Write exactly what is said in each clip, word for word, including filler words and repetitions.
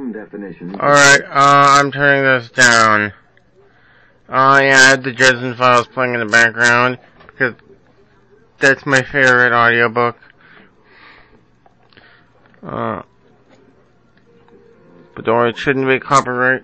some definition. Alright, uh, I'm turning this down. Oh, uh, yeah, I had the Dresden Files playing in the background, because that's my favorite audiobook. Uh, but don't worry, it shouldn't be copyright.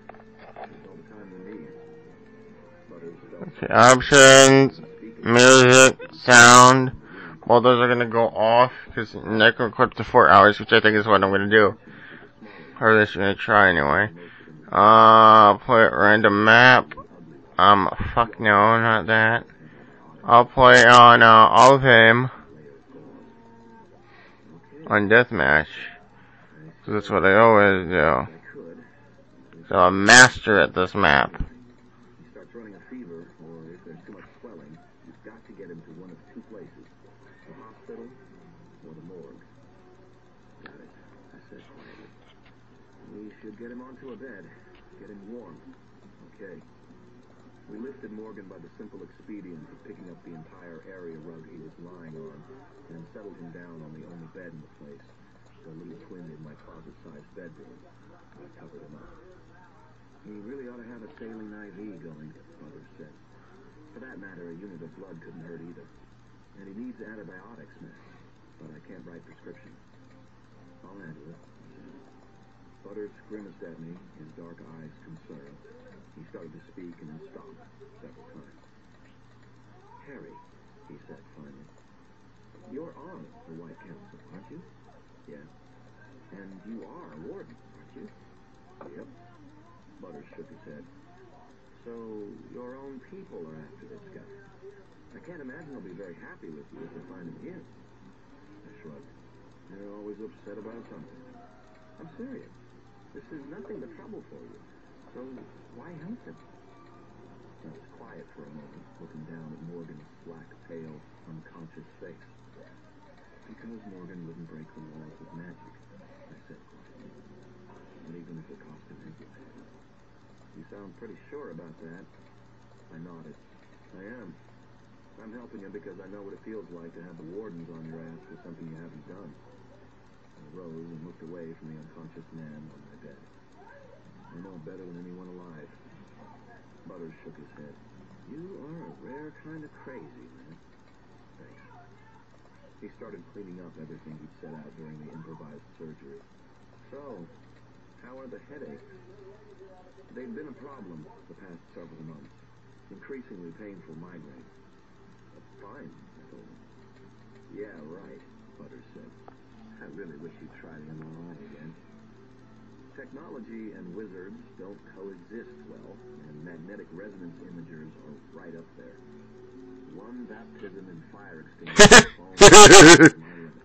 Okay, options, music, sound. Well, those are gonna go off, because I can record to four hours, which I think is what I'm gonna do. Or at least I'm gonna try anyway. Uh, play at random map. Um, fuck no, not that. I'll play on, uh, All of Fame. On Deathmatch. Cause that's what I always do. So I'm master at this map. He starts running a fever, or if there's too much swelling, you've got to get him to one of two places. The hospital, or the morgue. Got it, I said quietly. We should get him onto a bed. Get him warm. Okay. We lifted Morgan by the simple expedient of picking up the entire area rug he was lying on, and settled him down on the only bed in the place, the little twin in my closet-sized bedroom. I covered him up. He really ought to have a saline I V going, Mother said. For that matter, a unit of blood couldn't hurt either. And he needs antibiotics now, but I can't write prescriptions. I'll handle it. Butters grimaced at me, his dark eyes concerned. He started to speak and then stopped several times. Harry, he said finally, you're on the White Council, aren't you? Yeah. And you are a warden, aren't you? Yep. Butters shook his head. So your own people are after this guy. I can't imagine they'll be very happy with you if they find him here. I shrugged. They're always upset about something. I'm serious. This is nothing but trouble for you. So why help him? I was quiet for a moment, looking down at Morgan's black, pale, unconscious face. Because Morgan wouldn't break the laws of magic, I said quietly. Not even if it cost him his life. You sound pretty sure about that. I nodded. I am. I'm helping him because I know what it feels like to have the wardens on your ass for something you haven't done. I rose and looked away from the unconscious man on my bed. I know better than anyone alive. Butters shook his head. You are a rare kind of crazy, man. Thanks. He started cleaning up everything he'd set out during the improvised surgery. So, how are the headaches? They've been a problem the past several months. Increasingly painful migraines. Fine, I told him. Yeah, right, Butters said. I really wish you'd try the M R I again. Technology and wizards don't coexist well, and magnetic resonance imagers are right up there. One baptism in fire extinguisher falls to my limit.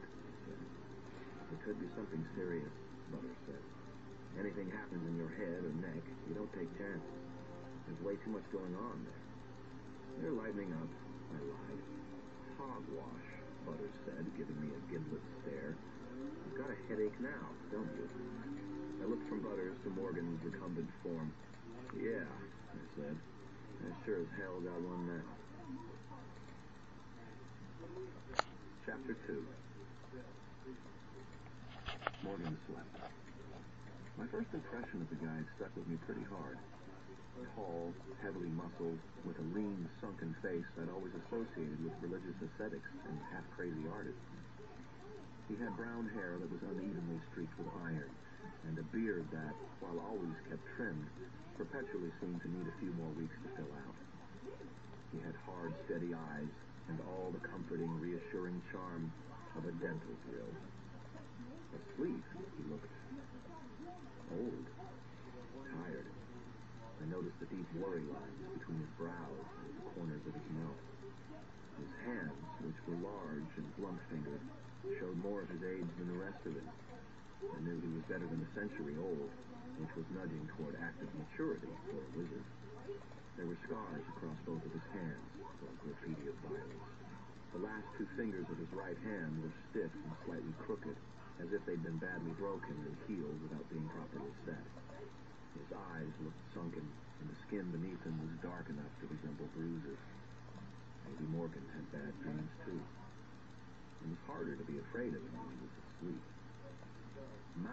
It could be something serious, Butters said. Anything happens in your head or neck, you don't take chances. There's way too much going on there. You're lightening up, I lied. Hogwash, Butters said, giving me a gimlet stare. You've got a headache now, don't you? I looked from Butters to Morgan's recumbent form. Yeah, I said. I sure as hell got one now. Chapter two. Morgan slept. My first impression of the guy stuck with me pretty hard. Tall, heavily muscled, with a lean, sunken face I'd always associated with religious ascetics and half-crazy artists. He had brown hair that was unevenly streaked with iron, and a beard that, while always kept trimmed, perpetually seemed to need a few more weeks to fill out. He had hard, steady eyes, and all the comforting, reassuring charm of a dental drill. Asleep, he looked old, tired. I noticed the deep worry lines between his brows and the corners of his mouth. His hands, which were large and blunt-fingered, showed more of his age than the rest of him. I knew he was better than a century old, which was nudging toward active maturity for a wizard. There were scars across both of his hands, or a graffiti of violence. The last two fingers of his right hand were stiff and slightly crooked, as if they'd been badly broken and healed without being properly set. His eyes looked sunken, and the skin beneath them was dark enough to resemble bruises. Maybe Morgan had bad dreams, too. It was harder to be afraid of him when he was asleep. Mouse,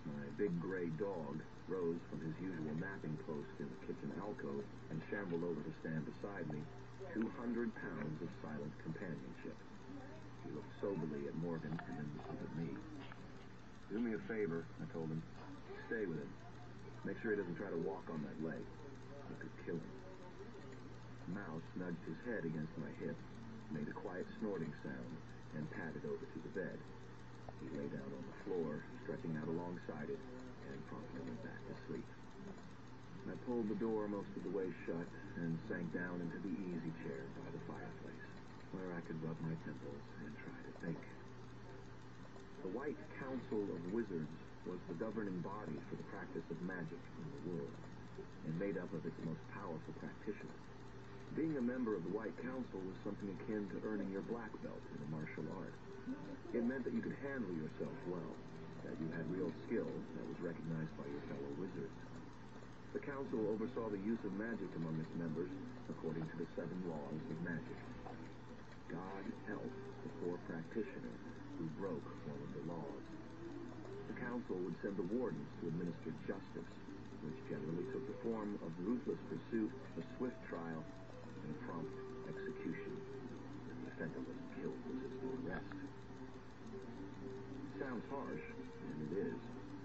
My big gray dog rose from his usual napping post in the kitchen alcove and shambled over to stand beside me, two hundred pounds of silent companionship. He looked soberly at Morgan and then up at me. Do me a favor, I told him. Stay with him. Make sure he doesn't try to walk on that leg. It could kill him. Mouse nudged his head against my hip, made a quiet snorting sound, and padded over to the bed. He lay down on the floor, stretching out alongside it, and promptly went back to sleep. I pulled the door most of the way shut and sank down into the easy chair by the fireplace, where I could rub my temples and try to think. The White Council of Wizards was the governing body for the practice of magic in the world, and made up of its most powerful practitioners. Being a member of the White Council was something akin to earning your black belt in a martial art. It meant that you could handle yourself well, that you had real skill that was recognized by your fellow wizards. The council oversaw the use of magic among its members according to the seven laws of magic. God helped the poor practitioner who broke one of the laws. The council would send the wardens to administer justice, which generally took the form of ruthless pursuit, a swift trial, and a prompt execution when the offender wasn't killed resisting arrest. Sounds harsh, and it is.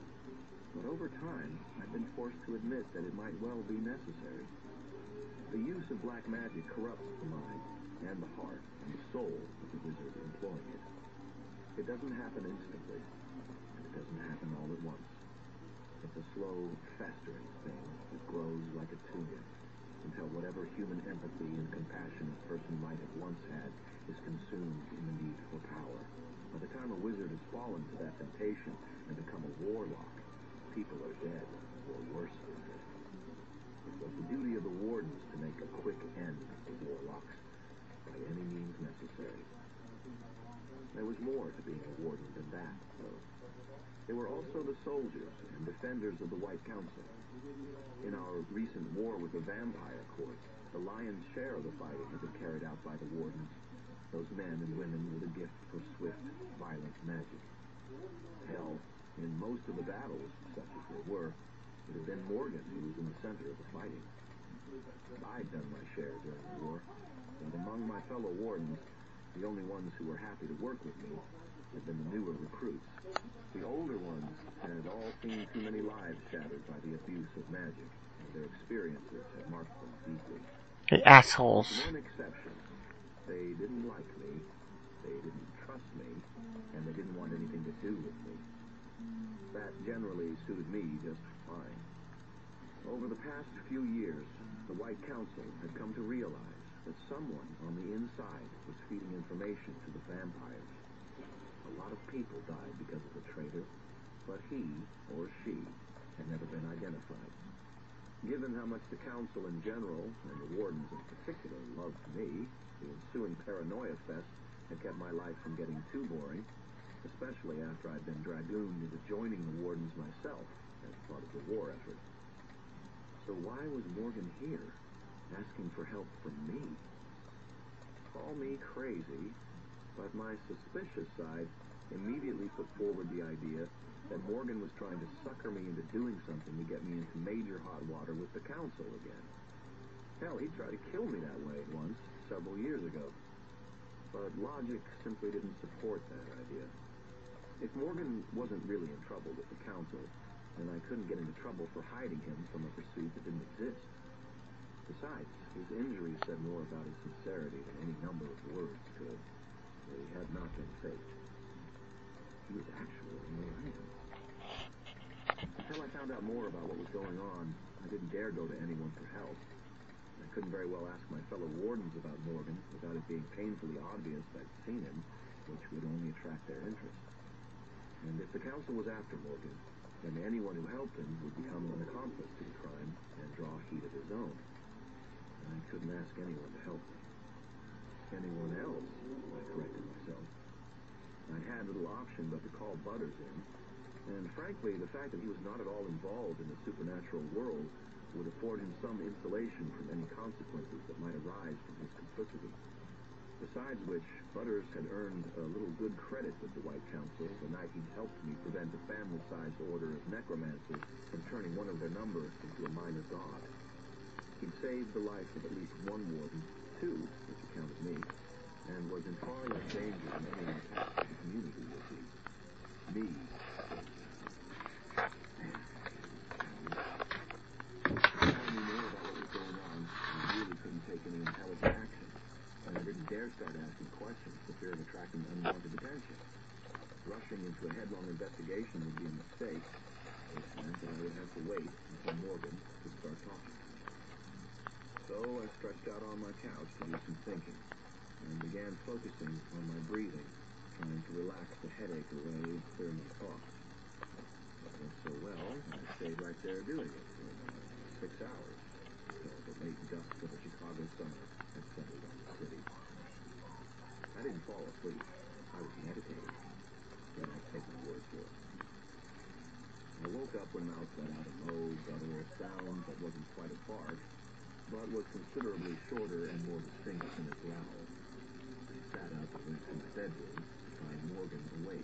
But over time, I've been forced to admit that it might well be necessary. The use of black magic corrupts the mind, and the heart, and the soul of the wizard employing it. It doesn't happen instantly, and it doesn't happen all at once. It's a slow, festering thing that grows like a tumor, until whatever human empathy and compassion a person might have once had is consumed in the need for power. By the time a wizard has fallen to that temptation and become a warlock, people are dead, or worse than dead. It was the duty of the wardens to make a quick end of warlocks, by any means necessary. There was more to being a warden than that, though. They were also the soldiers and defenders of the White Council. In our recent war with the vampire court, the lion's share of the fighting had been carried out by the wardens, those men and women with a gift for swift, violent magic. Hell, in most of the battles, such as they were, it had been Morgan who was in the center of the fighting. I'd done my share during the war, and among my fellow wardens, the only ones who were happy to work with me had been the newer recruits. The older ones had all seen too many lives shattered by the abuse of magic, and their experiences had marked them deeply. The assholes. With one exception. They didn't like me, they didn't trust me, and they didn't want anything to do with me. That generally suited me just fine. Over the past few years, the White Council had come to realize that someone on the inside was feeding information to the vampires. A lot of people died because of the traitor, but he, or she, had never been identified. Given how much the Council in general, and the wardens in particular, loved me, the ensuing paranoia fest had kept my life from getting too boring, especially after I'd been dragooned into joining the wardens myself as part of the war effort. So why was Morgan here, asking for help from me? Call me crazy, but my suspicious side immediately put forward the idea that Morgan was trying to sucker me into doing something to get me into major hot water with the Council again. Hell, he tried to kill me that way once, several years ago. But logic simply didn't support that idea. If Morgan wasn't really in trouble with the Council, then I couldn't get into trouble for hiding him from a pursuit that didn't exist. Besides, his injuries said more about his sincerity than any number of words could. They had not been faked. He was actually malignant. Until I found out more about what was going on, I didn't dare go to anyone for help. I couldn't very well ask my fellow wardens about Morgan without it being painfully obvious I'd seen him, which would only attract their interest. And if the Council was after Morgan, then anyone who helped him would become an accomplice to the crime and draw heat of his own. I couldn't ask anyone to help me. Anyone else, I corrected myself. I had little option but to call Butters in, and frankly, the fact that he was not at all involved in the supernatural world would afford him some insulation from any consequences that might arise from his complicity. Besides which, Butters had earned a little good credit with the White Council the night he'd helped me prevent a family-sized order of necromancers from turning one of their number into a minor god. He'd saved the life of at least one warden, two, which accounted me, and was in far less danger than anyone else in the community would be. Me. Dare start asking questions for fear of attracting unwanted attention. Rushing into a headlong investigation would be a mistake, which meant that I would have to wait until Morgan could start talking. So I stretched out on my couch to do some thinking, and began focusing on my breathing, trying to relax the headache away and clear my thoughts. It went so well, I stayed right there doing it for about six hours, until the late dusk of a Chicago summer had settled on the city. I didn't fall asleep. I was meditating. But I'd take my word for it. I woke up when Mouse let out a low, guttural sound that wasn't quite a bark, but was considerably shorter and more distinct than a growl. I sat up and went to my bedroom to find Morgan awake.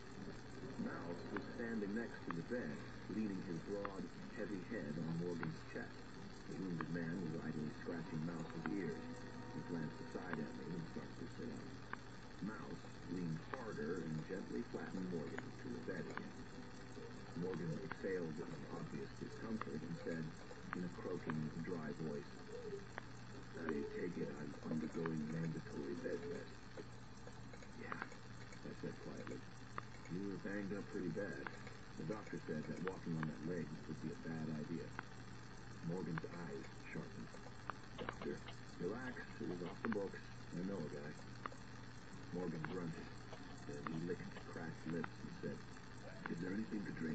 Mouse was standing next to the bed, leaning his broad, heavy head on Morgan's chest. The wounded man was idly scratching Mouse's ears. He glanced aside at me and started to sit up. Mouse leaned harder and gently flattened Morgan to the bed again. Morgan exhaled in obvious discomfort and said, in a croaking, dry voice, "I take it I'm undergoing mandatory bed rest." "Yeah," I said quietly. "You were banged up pretty bad. The doctor said that walking on that leg would be a bad idea." Morgan's eyes sharpened. "Doctor, relax. It was off the books. I know a guy." Morgan grunted. Then he licked cracked lips and said, "Is there anything to drink?"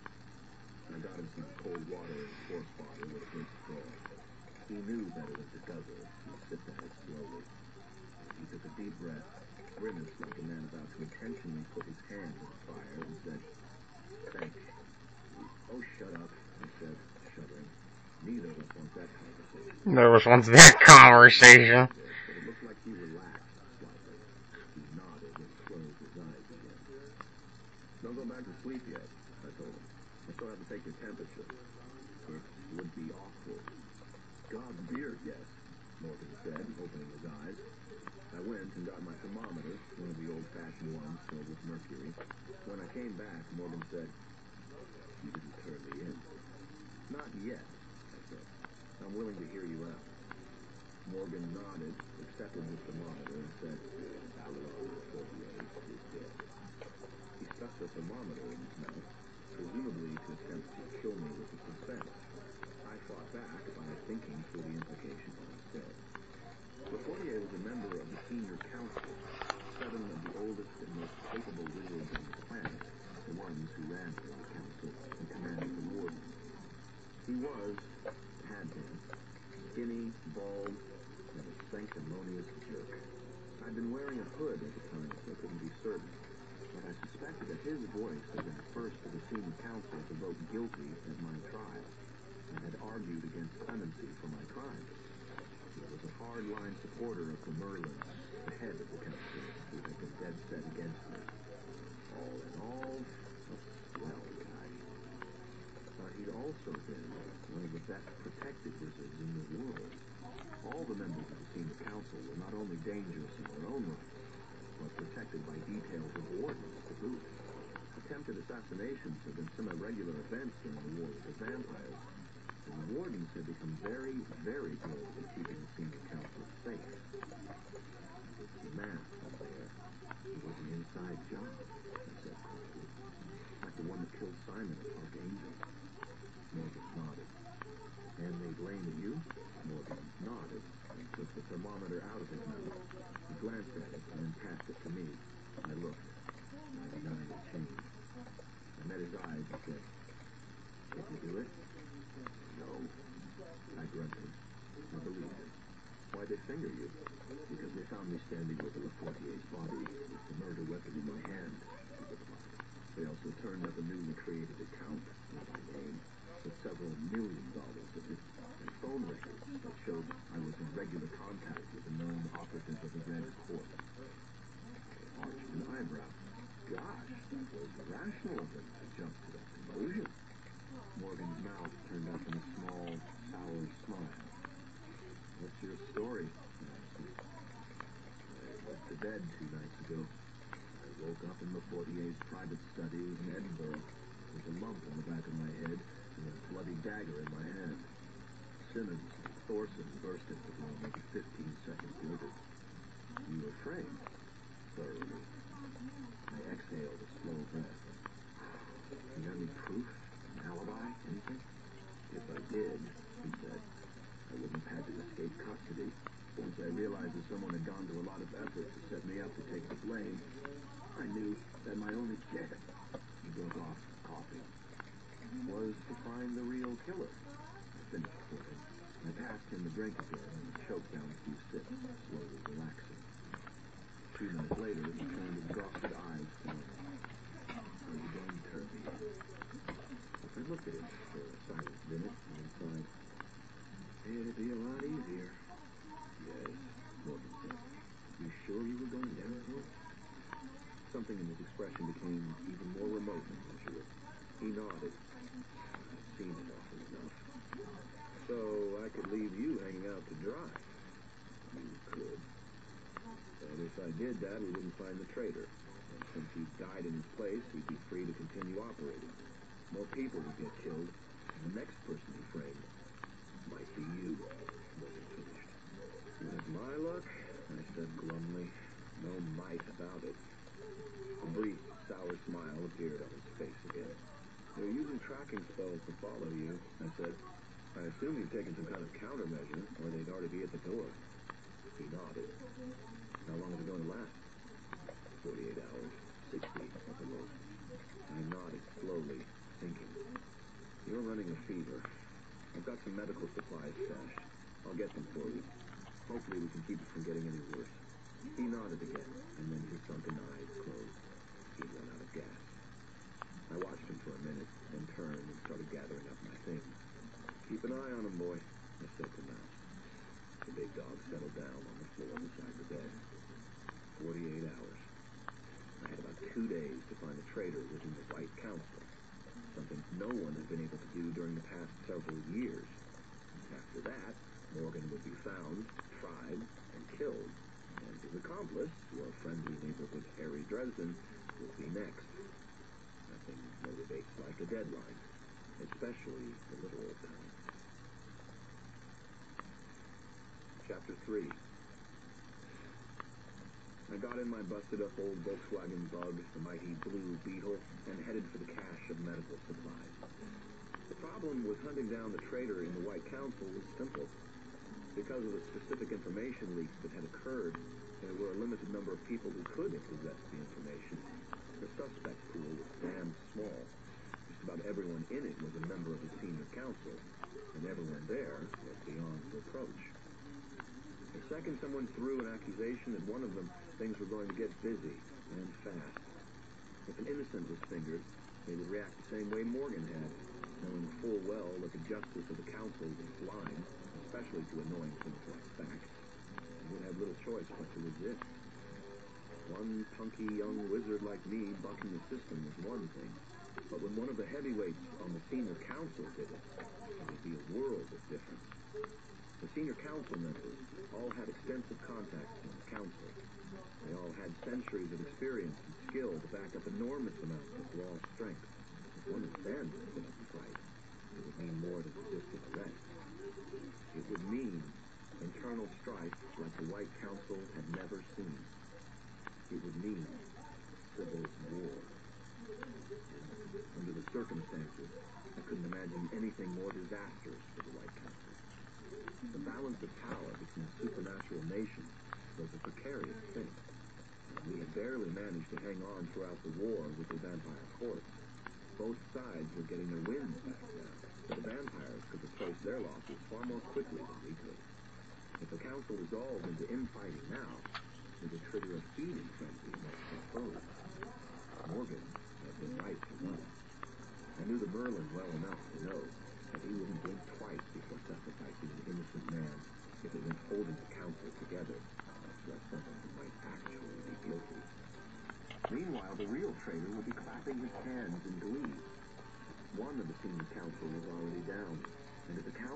I got him some cold water in a quart bottle with a great straw. He knew better than to guzzle. He sipped at it slowly. He took a deep breath, grimaced like a man about to intentionally put his hand in the fire, and said, "Thank you." "Oh, shut up," I said, shuddering. Neither of us wants that conversation. Neither of us wants that conversation. But it looked like he relaxed slightly. He nodded and closed his eyes again. "Don't go back to sleep yet," I told him. "I still have to take your temperature. It would be awful." "God's beard, yes," Morgan said, opening his eyes. I went and got my thermometer, one of the old-fashioned ones filled with mercury. When I came back, Morgan said, "You didn't turn me in." "Not yet," I said. "I'm willing to hear you out." Morgan nodded, accepted the thermometer, and said, "Valerone Fortier is dead." He stuck the thermometer in his mouth, presumably to attempt to kill me with the suspense. I fought back by thinking through the implications instead. Fortier was a member of the senior council, seven of the oldest and most capable wizards on the planet, the ones who ran the council and commanded the wardens. He was, had been, skinny, bald, and a sanctimonious jerk. I'd been wearing a hood at the time, so I couldn't be certain, but I suspected that his voice had been first to the senior council to vote guilty at my trial, and had argued against clemency for my crimes. He was a hard-line supporter of the Merlins, the head of the council, who had been dead set against me. All in all, a swell guy. But he'd also been one of the best protected wizards in the world. All the members of the senior council were not only dangerous in their own right, but protected by details of wardens to boot. Attempted assassinations had been semi-regular events during the war with the vampires, and the wardens had become very, very good at keeping the senior council safe. The mask up there, it was an inside job, I said quietly, like the one that killed Simon at Archangel. Morgan nodded. "And they blame you?" Morgan nodded and took the thermometer out of his mouth. He glanced at it and then passed it to me. I looked. ninety-nine and change. I met his eyes and said, "Did you do it?" "No." I grunted. I believed him. "Why'd they finger you?" "Because they found me standing over LaFortier's body with the murder weapon in my hand," he replied. "They also turned up a newly created account in my name with several million dollars in it, and phone records that showed I was in regular contact with the known operatives of the Red mouth turned up in a small, sour smile. What's your story? I asked him. I went to bed two nights ago. I woke up in the forty-eight's private study in Edinburgh with a lump on the back of my head and a bloody dagger in my hand. Simmons and Thorson burst into the room maybe fifteen seconds later. You were framed. Thoroughly. I exhaled a slow breath. You got any proof? An alibi? Anything? If I did, he said, I wouldn't have had to escape custody. Once I realized that someone had gone to a lot of effort to set me up to take the blame, I knew that my only chance, he broke off, coughing, was to find the real killer. I finished for him. I passed him the drink again and choked down a few sips, slowly relaxing. A few minutes later, he turned exhausted eyes to me. Are you going to turn me in? I looked at him for a silent minute and then sighed. It'd be a lot easier. Yes, Morgan said. You sure you were going down here? Something in his expression became even more remote than usual. He nodded. I've seen it often enough. So I could leave you hanging out to dry. You could. But if I did that, we wouldn't find the traitor. And since he died in his place, he'd be free to continue operating. More people would get killed, and the next person he framed might be you, Morgan finished. With my luck, I said glumly, no might about it. A brief, sour smile appeared on his face again. They're using tracking spells to follow you, I said. I assume you've taken some kind of countermeasure, or they'd already be at the door. He nodded. How long is it going to last? Forty-eight hours. Sixty at the most. I nodded slowly, thinking. You're running a fever. I've got some medical supplies stashed. I'll get them for you. Hopefully we can keep it from getting any worse. He nodded again, and then his sunken eyes closed. He'd run out of gas. I watched him for a minute, then turned and started gathering up my things. Keep an eye on him, boy, I said to Mouse. The big dog settled down on the floor beside the bed. Forty-eight hours. I had about two days to find a traitor within the White Council, something no one had been able to do during the past several years. After that, Morgan would be found, tried, and killed, and his accomplice, your friendly neighborhood Harry Dresden, would be next. Nothing motivates like a deadline, especially the literal kind. Chapter three. I got in my busted-up old Volkswagen Bug, the mighty Blue Beetle, and headed for the cache of medical supplies. The problem with hunting down the traitor in the White Council was simple. Because of the specific information leaks that had occurred, there were a limited number of people who could have possessed the information. The suspect pool was damn small. Just about everyone in it was a member of the senior council, and everyone there was beyond reproach. The second someone threw an accusation at one of them, things were going to get busy, and fast. If an innocent was fingered, they would react the same way Morgan had, knowing full well that the justice of the council was blind, especially to annoying things like facts, and would have little choice but to resist. One punky young wizard like me bucking the system was one thing, but when one of the heavyweights on the senior council did it, it would be a world of difference. The senior council members all had extensive contacts in the council. They all had centuries of experience and skill to back up enormous amounts of raw strength. If one of them stood up and fight, it would mean more than resisting arrest. It would mean internal strife like the White Council had never seen. It would mean civil war. And under the circumstances, I couldn't imagine anything more disastrous for the White Council. The balance of power between supernatural nations was a precarious thing. And we had barely managed to hang on throughout the war with the vampire court. Both sides were getting their winds back now, but the vampires could replace their losses far more quickly than we could. If the council resolved into infighting now, it would trigger a feeding frenzy amongst their foes. Morgan had been right to run. I knew the Merlin well enough to know that he wouldn't blink twice before sacrificing an innocent man if it meant holding the council together, much less someone who might actually be guilty. Meanwhile, the real traitor would be clapping his hands in glee. One of the senior council was already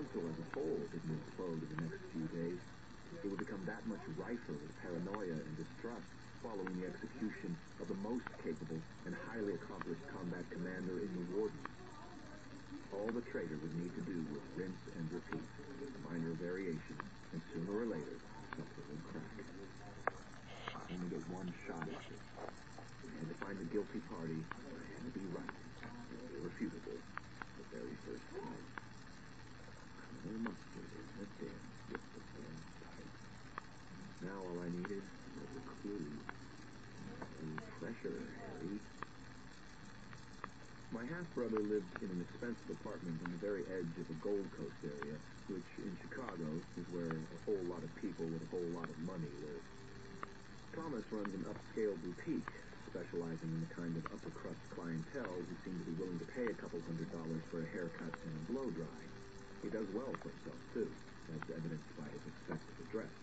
council as a whole didn't implode in the next few days, it would become that much rifer with paranoia and distrust following the execution of the most capable and highly accomplished combat commander in the Warden. All the traitor would need to do was rinse and repeat, minor variations, and sooner or later, something would crack. I only get one shot at this. I had to find the guilty party, and I had to be right, and irrefutable, the very first time. No mustard in the den with the damn pipe. Now all I needed was a clue. No pressure, Harry. My half-brother lived in an expensive apartment on the very edge of the Gold Coast area, which in Chicago is where a whole lot of people with a whole lot of money live. Thomas runs an upscale boutique, specializing in the kind of upper-crust clientele who seem to be willing to pay a couple hundred dollars for a haircut and a blow-dry. He does well for himself, too, as evidenced by his expensive address.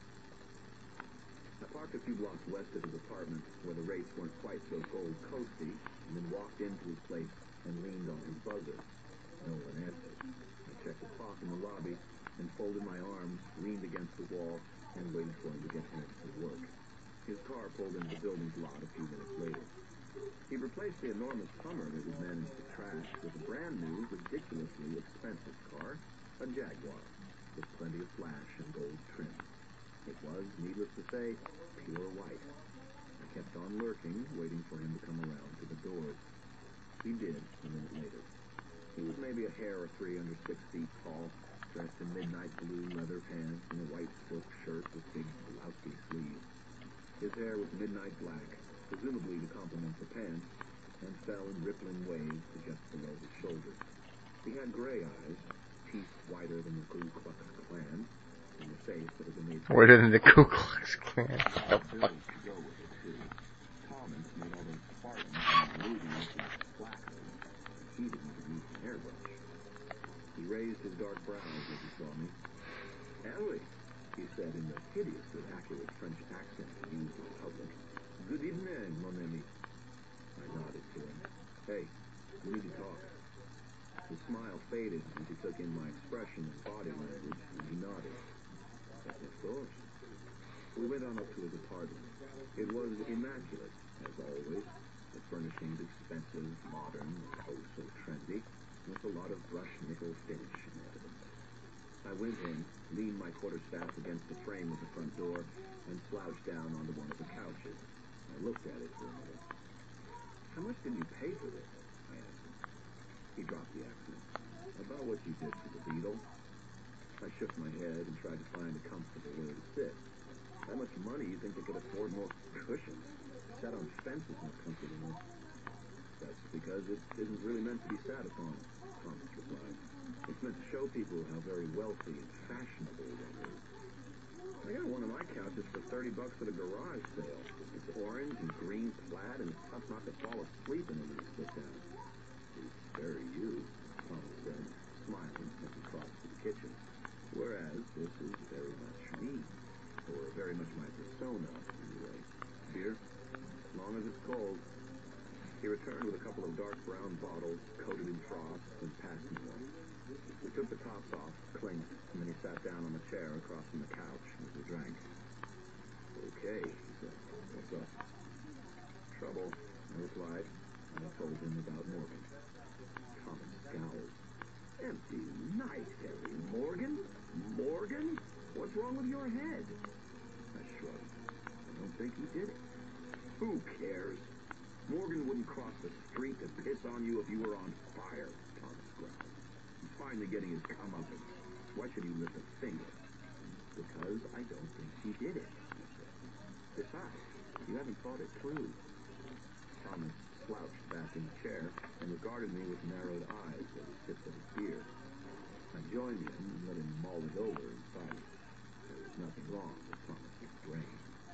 I parked a few blocks west of his apartment, where the rates weren't quite so Gold Coasty, and then walked into his place and leaned on his buzzer. No one answered. I checked the clock in the lobby, and folded my arms, leaned against the wall, and waited for him to get home from work. His car pulled into the building's lot a few minutes later. He replaced the enormous Hummer that we'd managed to trash with a brand-new, ridiculously expensive car, a Jaguar, with plenty of flash and gold trim. It was, needless to say, pure white. I kept on lurking, waiting for him to come around to the doors. He did, a minute later. He was maybe a hair or three under six feet tall, dressed in midnight blue leather pants and a white silk shirt with big, blousy sleeves. His hair was midnight black, presumably to complement the pants, and fell in rippling waves to just below his shoulders. He had gray eyes, teeth whiter than the Ku Klux Klan, and a face that had been made... Whiter than the Ku Klux Klan. What the fuck? Go with it, too. Thomas made all those Spartans and movies and slackers. He didn't even use an airbrush. He raised his dark brows as he saw me. Henry, he said in the hideously accurate French accent used in public. Good evening, mon ami. I nodded to him. Hey, we need to talk. His smile faded as he took in my expression and body language, and he nodded. Of course. We went on up to his apartment. It was immaculate, as always. The furnishings expensive, modern, oh so trendy, with a lot of brushed nickel finish in evidence. I went in, leaned my quarterstaff against the frame of the front door, and slouched down onto one of the couches. I looked at it for a minute. How much did you pay for this? I asked him. He dropped the accent. About what you did for the Beetle. I shook my head and tried to find a comfortable way to sit. How much money you think they could afford more cushions? Sat on fences more comfortable. That's because it isn't really meant to be sat upon, Thomas replied. It's meant to show people how very wealthy and fashionable one is. I got one of my couches for thirty bucks at a garage sale. It's orange and green plaid, and it's tough not to fall asleep in it when you sit down. It's very you, Thomas said, smiling as he crossed to the kitchen. Whereas this is very much me, or very much my persona, anyway. Beer? As long as it's cold. He returned with a couple of dark brown bottles, coated in frost, and passed me one. We took the tops off, clinked, and then he sat down on a chair across from the couch as we drank. Okay, he said. What's up? Trouble, I replied, and I told him about Morgan. Thomas scowled. Empty night, Harry. Morgan? Morgan? What's wrong with your head? I shrugged. I don't think he did it. Who cares? Morgan wouldn't cross the street to piss on you if you were on fire, Thomas growled. He's finally getting his comeuppance. Why should he lift a finger? Because I don't think he did it, I said. Besides, you haven't thought it through. Thomas slouched back in the chair and regarded me with narrowed eyes as he sipped at his beer. I joined him and let him mull it over in silence. There was nothing wrong with Thomas's brain.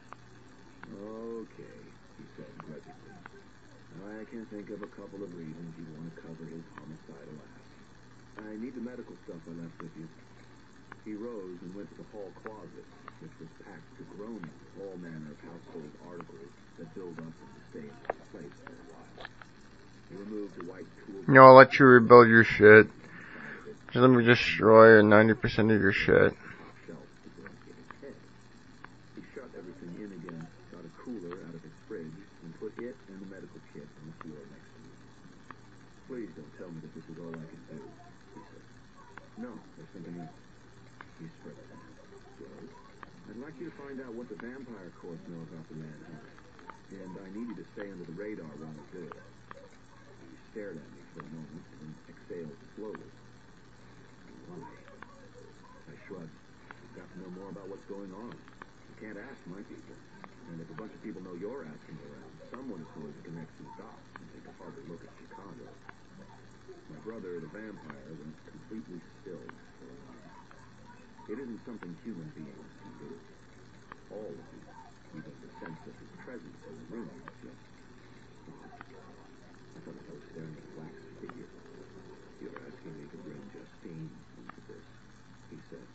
Okay, he said grudgingly. I can think of a couple of reasons you want to cover his homicidal ass. I need the medical stuff I left with you. He rose and went to the hall closet, which was packed to groaning with all manner of household articles that build up and stay in one place for a while. He removed a white tool... No, I'll let you rebuild your shit. Just let me destroy ninety percent of your shit. Shelf before I hit his head. He shut everything in again, got a cooler out of his fridge, and put it and the medical kit on the floor next to me. Please don't tell me that this is all I can do, he said. No, there's something else. He spread his hands. Well, I'd like you to find out what the vampire courts know about the manhunt. And I need you to stay under the radar while I do it. He stared at me for a moment and then exhaled slowly. Why? I shrugged. I've got to know more about what's going on. You can't ask my people. And if a bunch of people know you're asking around, someone is going to connect some dots and take a harder look at Chicago. My brother, the vampire, went completely still for a moment. It isn't something human beings can do. All of you, even the sense of his presence in the room, just stopped. I felt like I was staring at a wax figure. You're asking me to bring Justine into this, he said.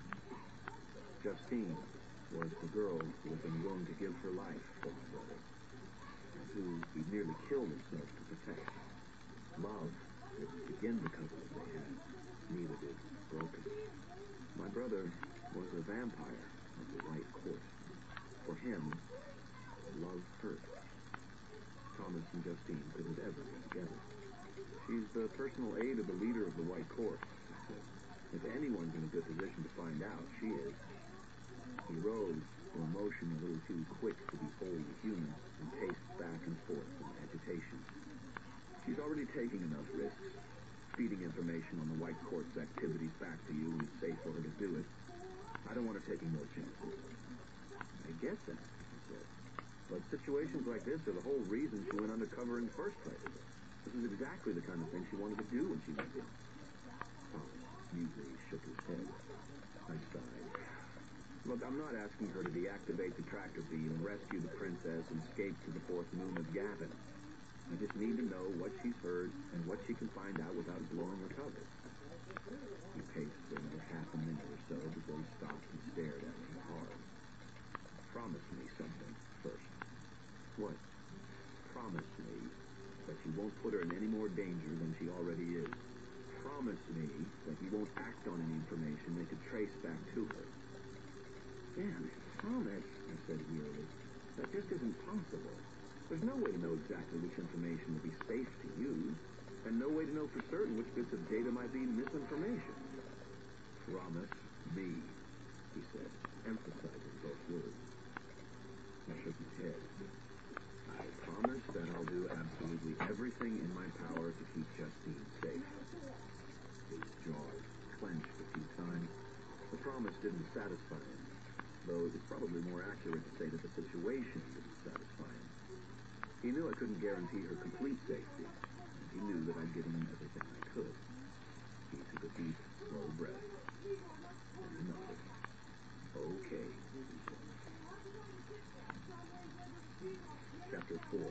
Justine was the girl who had been willing to give her life for my brother, and who he nearly killed himself to protect. Love didn't begin the covenant they had, neither did broken. My brother was a vampire of the White Court. For him, love hurt. Thomas and Justine couldn't ever be together. She's the personal aide of the leader of the White Court, I said. If anyone's in a good position to find out, she is. He rose, for emotion a little too quick to be wholly human, and paced back and forth in agitation. She's already taking enough risks, feeding information on the White Court's activities back to you when it's safe for her to do it. I don't want her taking more chances. I get that, I said. But situations like this are the whole reason she went undercover in the first place. This is exactly the kind of thing she wanted to do when she went in. Thomas mutely shook his head. I sighed. Look, I'm not asking her to deactivate the tractor beam and rescue the princess and escape to the fourth moon of Gavin. I just need to know what she's heard and what she can find out without blowing her cover. He paced for another half a minute or so before he stopped and stared at me hard. Promise me something first. What? Promise me that you won't put her in any more danger than she already is. Promise me that you won't act on any information they could trace back to her. Damn it, Thomas, I said wearily. That just isn't possible. There's no way to know exactly which information will be safe to use, and no way to know for certain which bits of data might be misinformation. Promise me, he said, emphasizing both words. I shook my head. I promise that I'll do absolutely everything in my power to keep Justine safe. His jaws clenched a few times. The promise didn't satisfy him, though it was probably more accurate to say that the situation didn't satisfy him. He knew I couldn't guarantee her complete safety, and he knew that I'd given him everything I could. He took a deep, slow breath, and he nodded. Okay, he said. Chapter four.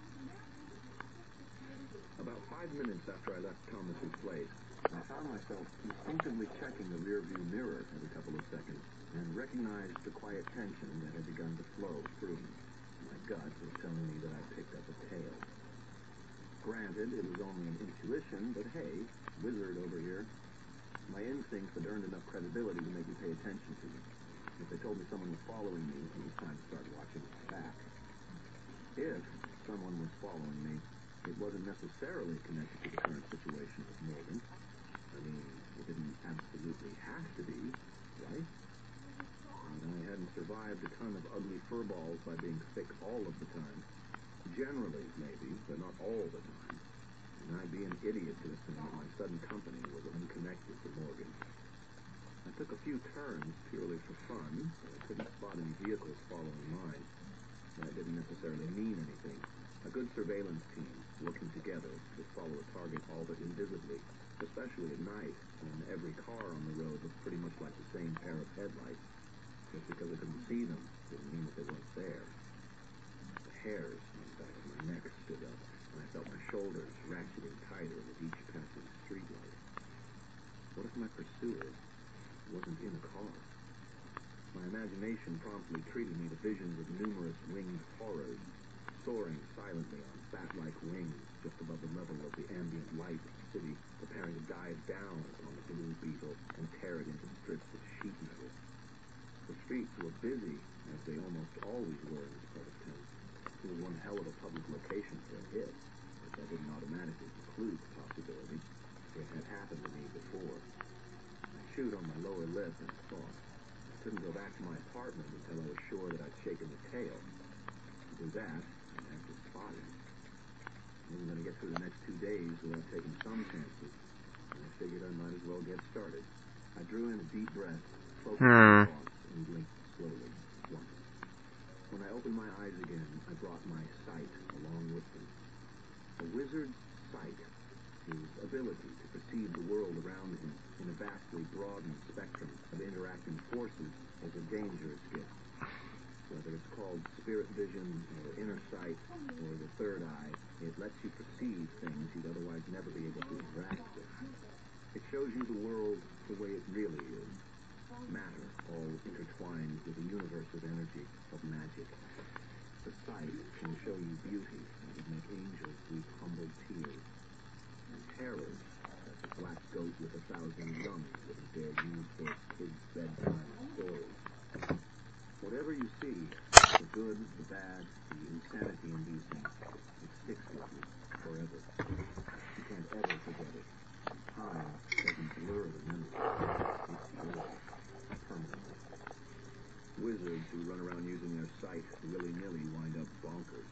About five minutes after I left Thomas's place, I found myself instinctively checking the rearview mirror every couple of seconds, and recognized the quiet tension that had begun to flow through me. My gut was telling me that I picked up a tail. Granted, it was only an intuition, but hey, wizard over here. My instincts had earned enough credibility to make me pay attention to them. If they told me someone was following me, it was time to start watching my back. If someone was following me, it wasn't necessarily connected to the current situation with Morgan. I mean, it didn't absolutely have to be, right? And I hadn't survived a ton of ugly furballs by being sick all of the time. Generally, maybe, but not all the time. And I'd be an idiot to assume that my sudden company was unconnected to Morgan. I took a few turns purely for fun, so I couldn't spot any vehicles following mine. That didn't necessarily mean anything. A good surveillance team, working together, would follow a target all but invisibly, especially at night, when every car on the road looked pretty much like the same pair of headlights. Just because I couldn't see them didn't mean that they weren't there. The hairs on the back of my neck stood up, and I felt my shoulders ratcheting tighter with each passing streetlight. What if my pursuer wasn't in a car? My imagination promptly treated me to visions of numerous winged horrors, soaring silently on bat-like wings just above the level of the ambient light of the city, preparing to dive down on the blue busy, as they almost always were in this part of town. It was one hell of a public location for a hit, which I didn't automatically preclude the possibility. It had happened to me before. I chewed on my lower lip and thought. I couldn't go back to my apartment until I was sure that I'd shaken the tail. To do that, I'd have to spot him. I wasn't going to get through the next two days without taking some chances, and I figured I might as well get started. I drew in a deep breath, focused Hmm. my thoughts, and blinked slowly, once. When I opened my eyes again, I brought my sight along with me. A wizard's sight, his ability to perceive the world around him in a vastly broadened spectrum of interacting forces, is a dangerous gift. Whether it's called spirit vision, or inner sight, or the third eye, it lets you perceive things you'd otherwise never be able to interact with. It shows you the world the way it really is. Matter, all intertwined with a universe of energy, of magic. The sight can show you beauty that would make angels weep humble tears. And terrors, that the black goat with a thousand young wouldn't dare use for its kids' bedtime stories. Whatever you see, the good, the bad, the insanity in these things, it sticks with you forever. You can't ever forget it. Time doesn't blur the memory. It's yours. Permanently. Wizards who run around using their sight willy-nilly wind up bonkers.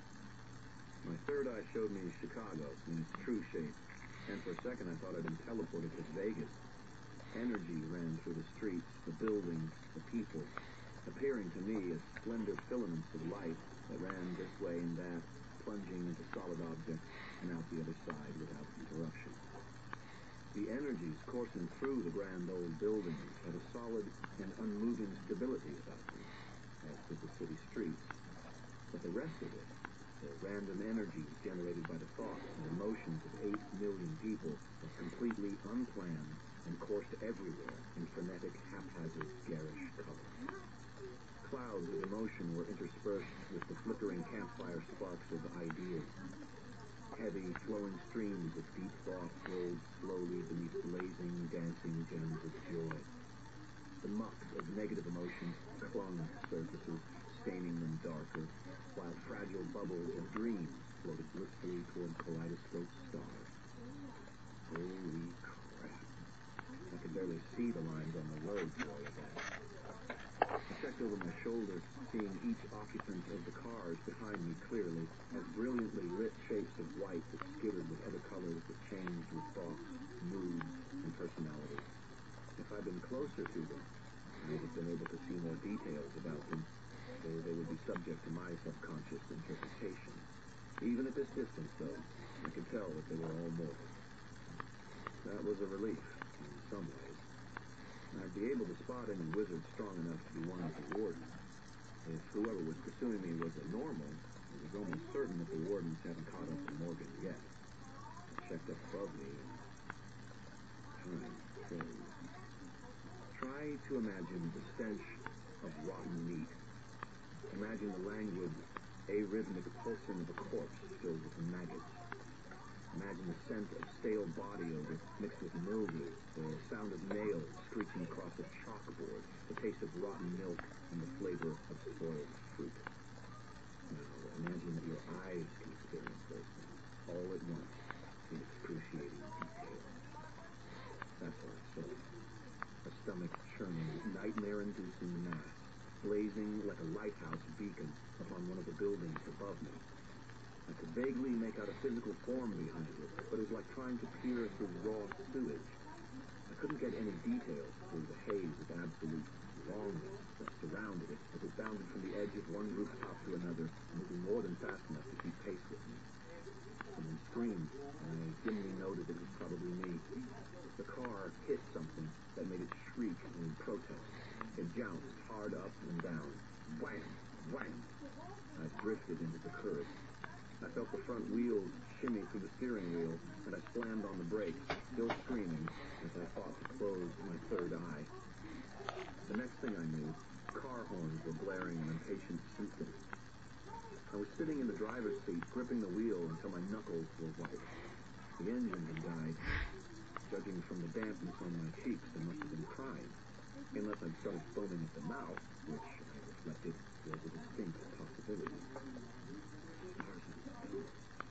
My third eye showed me Chicago in its true shape, and for a second I thought I'd been teleported to Vegas. Energy ran through the streets, the buildings, the people, appearing to me as slender filaments of light that ran this way and that, plunging into solid objects and out the other side without interruption. The energies coursing through the grand old buildings had a solid and unmoving stability about them, as did the city streets. But the rest of it, the random energies generated by the thoughts and emotions of eight million people, was completely unplanned and coursed everywhere in frenetic, haphazard, garish color. Clouds of emotion were interspersed with the flickering campfire sparks of ideas. Heavy, flowing streams of deep thought rolled slowly beneath blazing, dancing gems of joy. The muck of negative emotions clung to surfaces, staining them darker, while fragile bubbles of dreams floated blissfully toward kaleidoscope stars. Holy crap. I could barely see the lines on the road for all of that. I checked over my shoulder, seeing each occupant of the cars behind me clearly, as brilliantly lit shapes of white that skittered with other colors that changed with thoughts, moods, and personalities. If I'd been closer to them, I might have been able to see more details about them, though they would be subject to my subconscious interpretation. Even at this distance, though, I could tell that they were all mortal. That was a relief, in some ways. I'd be able to spot any wizard strong enough to be one of the wardens. If whoever was pursuing me was a normal, it was almost certain that the wardens hadn't caught up to Morgan yet. I checked up above me, and time froze. Try to imagine the stench of rotten meat. Imagine the languid, arrhythmic pulsing of a corpse filled with maggots. Imagine the scent of stale body odor mixed with mildew, or the sound of nails screeching across a chalkboard, the taste of rotten milk, and the flavor of spoiled fruit. Now, imagine that your eyes can experience those things, all at once, in excruciating detail. That's what I saw. A stomach-churning, nightmare-inducing mass, blazing like a lighthouse beacon upon one of the buildings above me. I could vaguely make out a physical form behind it, but it was like trying to peer through raw sewage. I couldn't get any details through the haze of absolute wrongness that surrounded it as it bounded from the edge of one rooftop to another, moving more than fast enough to keep pace with me. Someone screamed, and I dimly noted it was probably me. The car hit something that made it shriek in protest. It jounced hard up and down. Wham! Wham! I drifted into the curb. I felt the front wheels shimmy through the steering wheel, and I slammed on the brakes, still screaming, as I fought to close my third eye. The next thing I knew, car horns were blaring an impatient symphony. I was sitting in the driver's seat, gripping the wheel until my knuckles were white. The engine had died. Judging from the dampness on my cheeks, I must have been crying. Unless I'd started foaming at the mouth, which I reflected was a distinct possibility. Stars in the stone.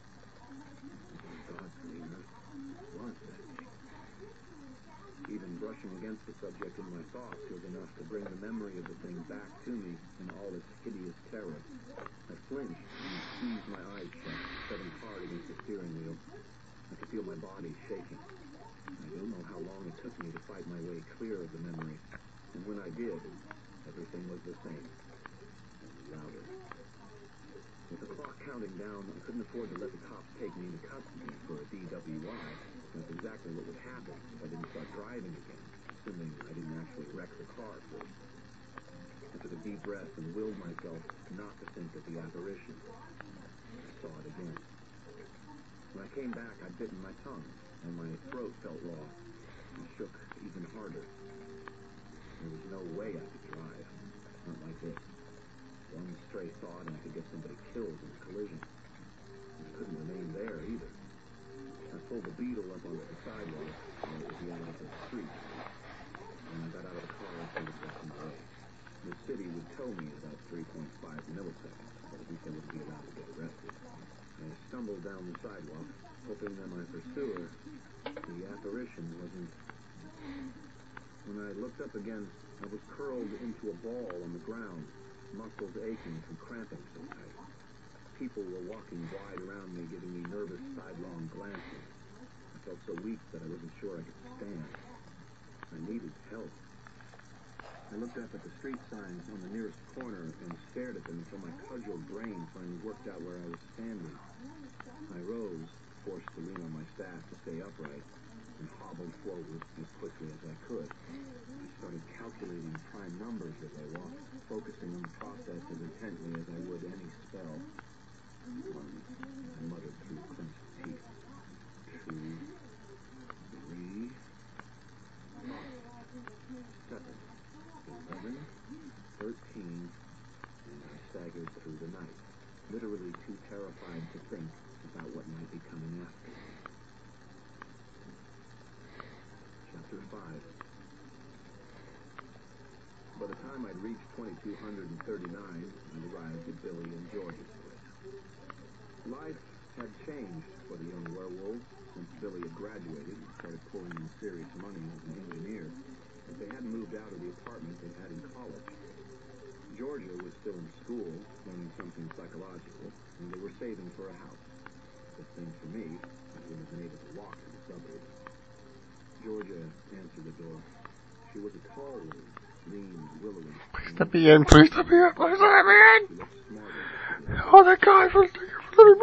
God green earth was that thing. Even brushing against the subject in my thoughts was enough to bring the memory of the thing back to me in all its hideous terror. I flinched and squeezed my eyes shut, treading hard against the steering wheel. I could feel my body shaking. I don't know how long it took me to fight my way clear of the memory, and when I did, everything was the same, only louder. With the clock counting down, I couldn't afford to let the cops take me into custody for a D W I. That's exactly what would happen if I didn't start driving again, assuming I didn't actually wreck the car first. I took a deep breath and willed myself not to think of the apparition. I saw it again. When I came back, I'd bitten my tongue, and my throat felt raw. I shook even harder. There was no way I could drive. Not like this. One stray thought and I could get somebody killed in a collision. And I couldn't remain there either. I pulled the Beetle up onto the sidewalk and at the end of the street. And I got out of the car and looked up and away. The city would tow me in about three point five milliseconds, but at least I wouldn't be allowed to get arrested. I stumbled down the sidewalk, hoping that my pursuer, the apparition, wasn't... When I looked up again, I was curled into a ball on the ground, muscles aching from cramping so tight. People were walking wide around me, giving me nervous sidelong glances. I felt so weak that I wasn't sure I could stand. I needed help. I looked up at the street signs on the nearest corner and stared at them until my cudgel brain finally worked out where I was standing. I rose, forced to lean on my staff to stay upright, and hobbled forward as quickly as I could. I started calculating prime numbers as I walked, focusing on the process as intently as I would any spell. One, I muttered through clenched teeth. Two, three, five, seven, eleven, thirteen, and I staggered through the night, literally too terrified to think about what might be coming after. Chapter five. By the time I'd reached twenty-two thirty-nine, I'd arrived at Billy and George's place. Life had changed for the young werewolves since Billy had graduated and started pulling in serious money as an engineer, but they hadn't moved out of the apartment they'd had in college. Georgia was still in school, learning something psychological, and they were saving for a house. Good thing for me, I wouldn't have been able to walk to the suburbs. Georgia answered the door. She was a tall woman, lean and willowy. Please let me in, please let me in, please let me in! Oh, that guy, please let me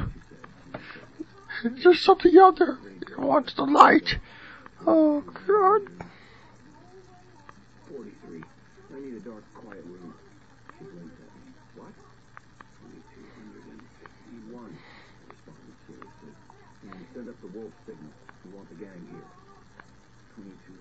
in! There's something out there. He wants the light. Oh, God. forty-three. I need a dark, quiet room. She blinked at me. What? twenty-two fifty-one, I responded seriously. And send up the wolf signal. We want the gang here. twenty-two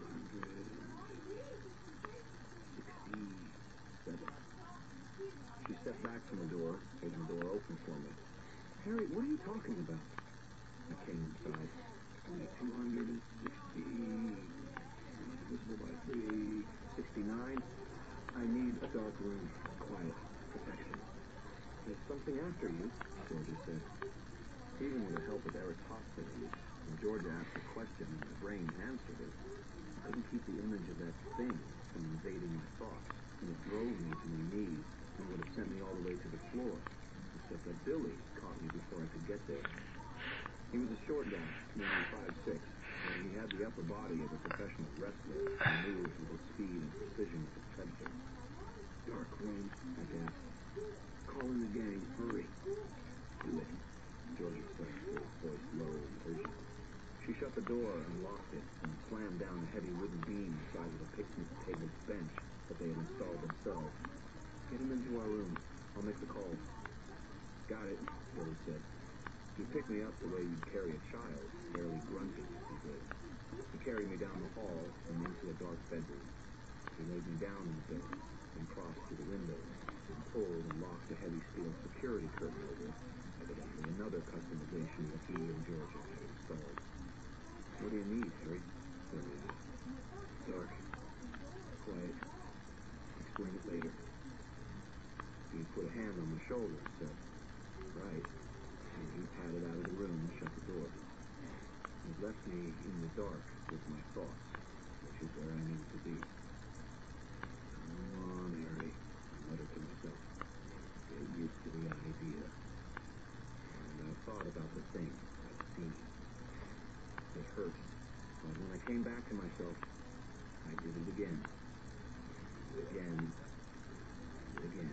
sixty-seven. She stepped back from the door, holding the door open for me. Harry, what are you talking about? I came inside. twenty-two sixty, divisible by three, sixty-nine. I need a dark room, quiet, protection. There's something after you, Georgia said. Even with the help of Eratosthenes, when Georgia asked a question and my brain answered it, I couldn't keep the image of that thing from invading my thoughts, and it drove me to my knees and would have sent me all the way to the floor, except that Billy caught me before I could get there. He was a short guy, nearly five six, and he had the upper body of a professional wrestler and moved with the speed and precision of a peddler. Dark room, I gasped. Call in the gang, hurry. Do it, Georgia said, her voice low and urgent. She shut the door and locked it and slammed down a heavy wooden beam the size of a picnic table bench that they had installed themselves. Get him into our room. I'll make the calls. Got it, Billy said. He picked me up the way you'd carry a child, barely grunting as he did. He carried me down the hall and into a dark bedroom. He laid me down in the bed and crossed to the window and pulled and locked a heavy steel security curtain over, evidently another customization that he and Georgia had installed. What do you need, Harry? Billy asked. Dark, quiet shoulder and said, "Right." And he padded out of the room and shut the door. It left me in the dark with my thoughts, which is where I needed to be. "Come on, Harry," I muttered to myself. "Get used to the idea." And I thought about the thing I'd seen. It hurt, but when I came back to myself, I did it again. Again. Again.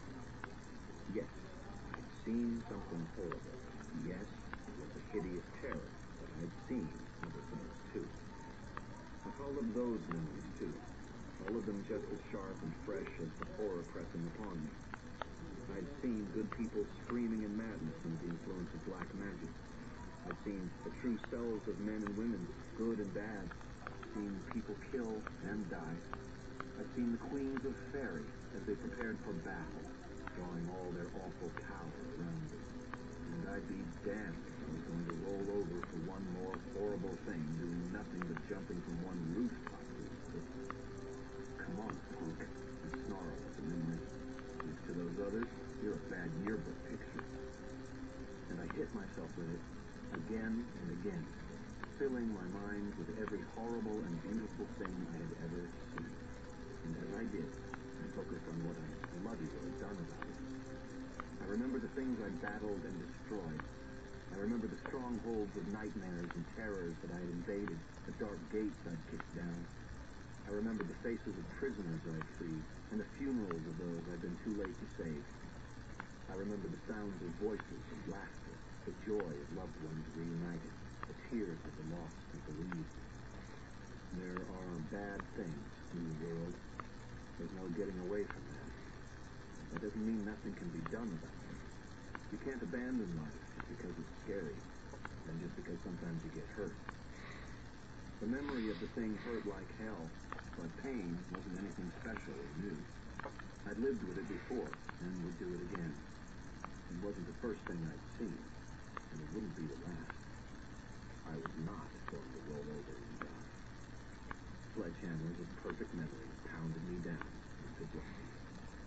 Yes, I'd seen something horrible. Yes, it was a hideous terror, but I'd seen other things too. I call them those memories too. All of them just as sharp and fresh as the horror pressing upon me. I'd seen good people screaming in madness under the influence of black magic. I'd seen the true selves of men and women, good and bad. I'd seen people kill and die. I'd seen the queens of Faerie as they prepared for battle, drawing all their awful power around them. And I'd be damned if I was going to roll over for one more horrible thing, doing nothing but jumping from one rooftop to another. "Come on, punk," I snarled at the memory. "Next to those others, you're a bad yearbook picture." And I hit myself with it again and again, filling my mind with every horrible and beautiful thing I had ever seen. And as I did, I focused on what I bloody well had done about it. I remember the things I battled and destroyed. I remember the strongholds of nightmares and terrors that I had invaded, the dark gates I'd kicked down. I remember the faces of prisoners I'd freed, and the funerals of those I'd been too late to save. I remember the sounds of voices and laughter, the joy of loved ones reunited, the tears of the lost and bereaved. There are bad things in the world. There's no getting away from that. That doesn't mean nothing can be done about it. You can't abandon life just because it's scary, and just because sometimes you get hurt. The memory of the thing hurt like hell, but pain wasn't anything special or new. I'd lived with it before, and would do it again. It wasn't the first thing I'd seen, and it wouldn't be the last. I was not going to roll over and die. Sledgehammers of perfect memory pounded me down into blackness.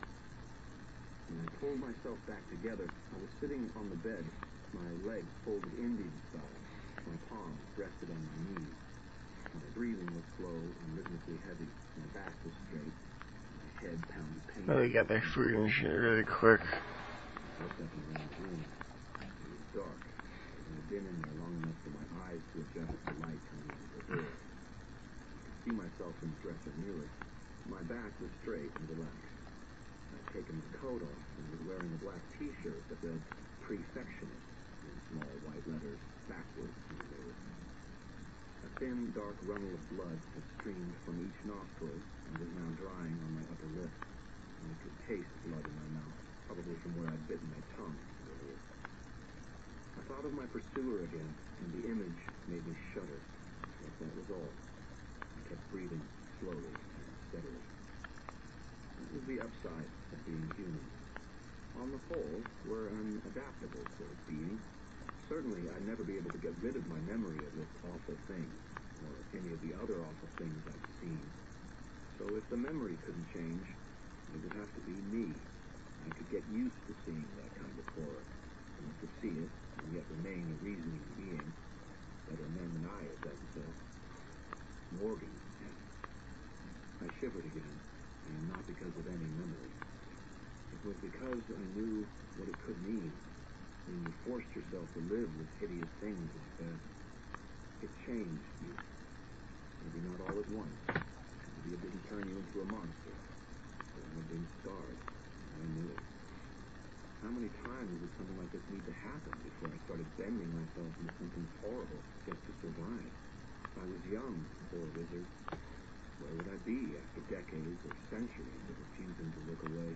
When I pulled myself back together, I was sitting on the bed, my legs folded Indian style, my palms rested on my knees. My breathing was slow and rhythmically heavy, my back was straight, my head pounded painfully. Oh, they got their food and shit really quick. I looked up and around the room. It was dark, and I'd been in there long enough for my eyes to adjust to the light coming into the door. I could see myself in the dresser mirror. My back was straight and relaxed. I'd taken my coat off and was wearing a black t-shirt that read "Prefectionist" in small white letters backwards in the mirror. A thin, dark runnel of blood had streamed from each nostril and was now drying on my upper lip. I could taste blood in my mouth, probably from where I'd bitten my tongue earlier. I thought of my pursuer again, and the image made me shudder, but that was all. I kept breathing slowly and steadily. That was the upside of being human. On the whole, we're an adaptable sort of being. Certainly, I'd never be able to get rid of my memory of this awful thing, or any of the other awful things I'd seen. So if the memory couldn't change, it would have to be me. I could get used to seeing that kind of horror, enough to see it, and yet remain a reasoning being. Better men than I had done so. Morgan had. I shivered again, and not because of any memory. It was because I knew what it could mean when you forced yourself to live with hideous things like that. It changed you. Maybe not all at once. Maybe it didn't turn you into a monster. But I'd been scarred. I knew it. How many times would something like this need to happen before I started bending myself into something horrible just to survive? I was young, poor wizard. Where would I be after decades or centuries of refusing to look away?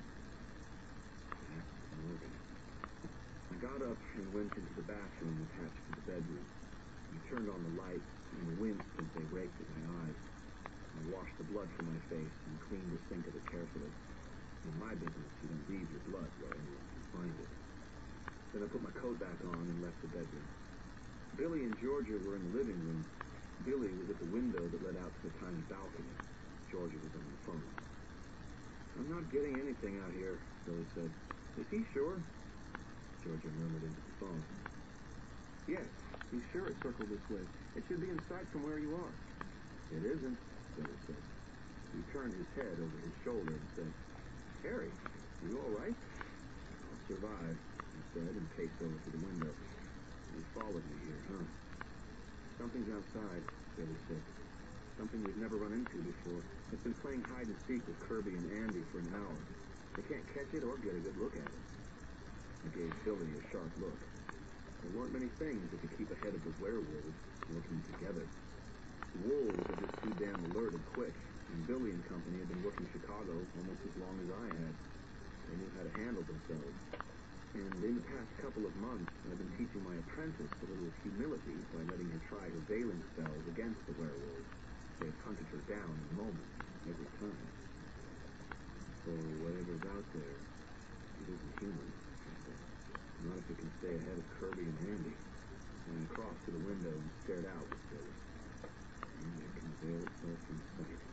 That's Morgan. I got up and went into the bathroom attached to the bedroom. I turned on the light and winced as they raked at my eyes. I washed the blood from my face and cleaned the sink of it carefully. In my business, you don't leave your blood where anyone can find it. Then I put my coat back on and left the bedroom. Billy and Georgia were in the living room. Billy was at the window that led out to the tiny balcony. Georgia was on the phone. "I'm not getting anything out here," Billy said. Is he sure? Georgia murmured into the phone. Yes, he's sure it circled this way. It should be in sight from where you are. It isn't, Billy said. He turned his head over his shoulder and said, Harry, you all right? I'll survive, he said, and paced over to the window. You followed me here, huh? Something's outside, Billy said. Something we've never run into before. It's been playing hide and seek with Kirby and Andy for an hour. They can't catch it or get a good look at it. I gave Billy a sharp look. There weren't many things that could keep ahead of the werewolves working together. Wolves are just too damn alert and quick, and Billy and company have been working Chicago almost as long as I had. They knew how to handle themselves. And in the past couple of months, I've been teaching my apprentice a little humility by letting her try her veiling spells against the werewolves. They've hunted her down in moments, every time. So whatever's out there, it isn't human, I said. Not if it can stay ahead of Kirby and Andy. And I crossed to the window and stared out with Billy. And it can veil itself from sight.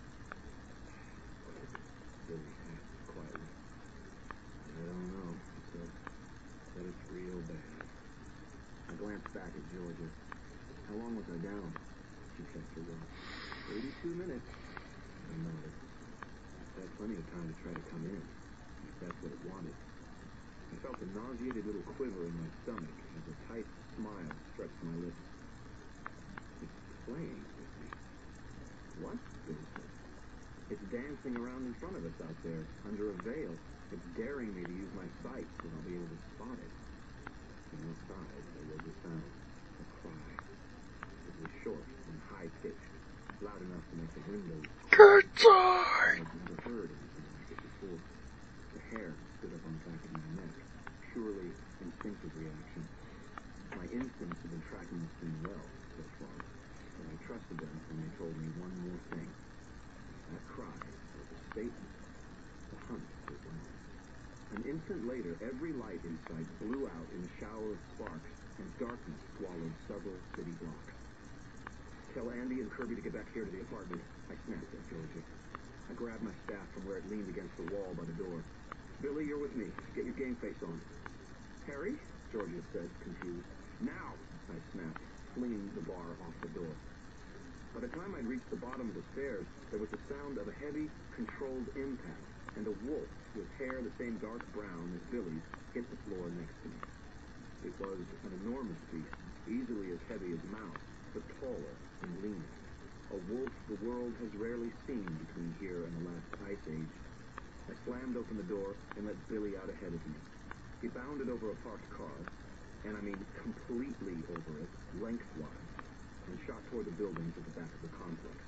What? Billy asked quietly. I don't know, he said. But it's real bad. I glanced back at Georgia. How long was I down? She checked her watch. Eighty-two minutes. I nodded. I had plenty of time to try to come in, if that's what it wanted. I felt a nauseated little quiver in my stomach as a tight smile stretched my lips. It's playing with me. What? Billy said. It's dancing around in front of us out there, under a veil. It's daring me to use my sight so I'll be able to spot it. And outside, there was a sound. A cry. It was short and high-pitched, loud enough to make the windows Good time! I'd never heard anything like it before. The hair stood up on the back of my neck. Purely instinctive reaction. My instincts have been tracking this thing well so far, but I trusted them when they told me one more thing. That cry was a statement. The hunt was on. An instant later, every light in sight blew out in a shower of sparks, and darkness swallowed several city blocks. Tell Andy and Kirby to get back here to the apartment, I snapped at Georgia. I grabbed my staff from where it leaned against the wall by the door. Billy, you're with me. Get your game face on. Harry? Georgia said, confused. Now, I snapped, flinging the bar off the door. By the time I'd reached the bottom of the stairs, there was the sound of a heavy, controlled impact, and a wolf with hair the same dark brown as Billy's hit the floor next to me. It was an enormous beast, easily as heavy as Mouse, but taller and leaner. A wolf the world has rarely seen between here and the last ice age. I slammed open the door and let Billy out ahead of me. He bounded over a parked car, and I mean completely over it, lengthwise, and shot toward the buildings at the back of the complex.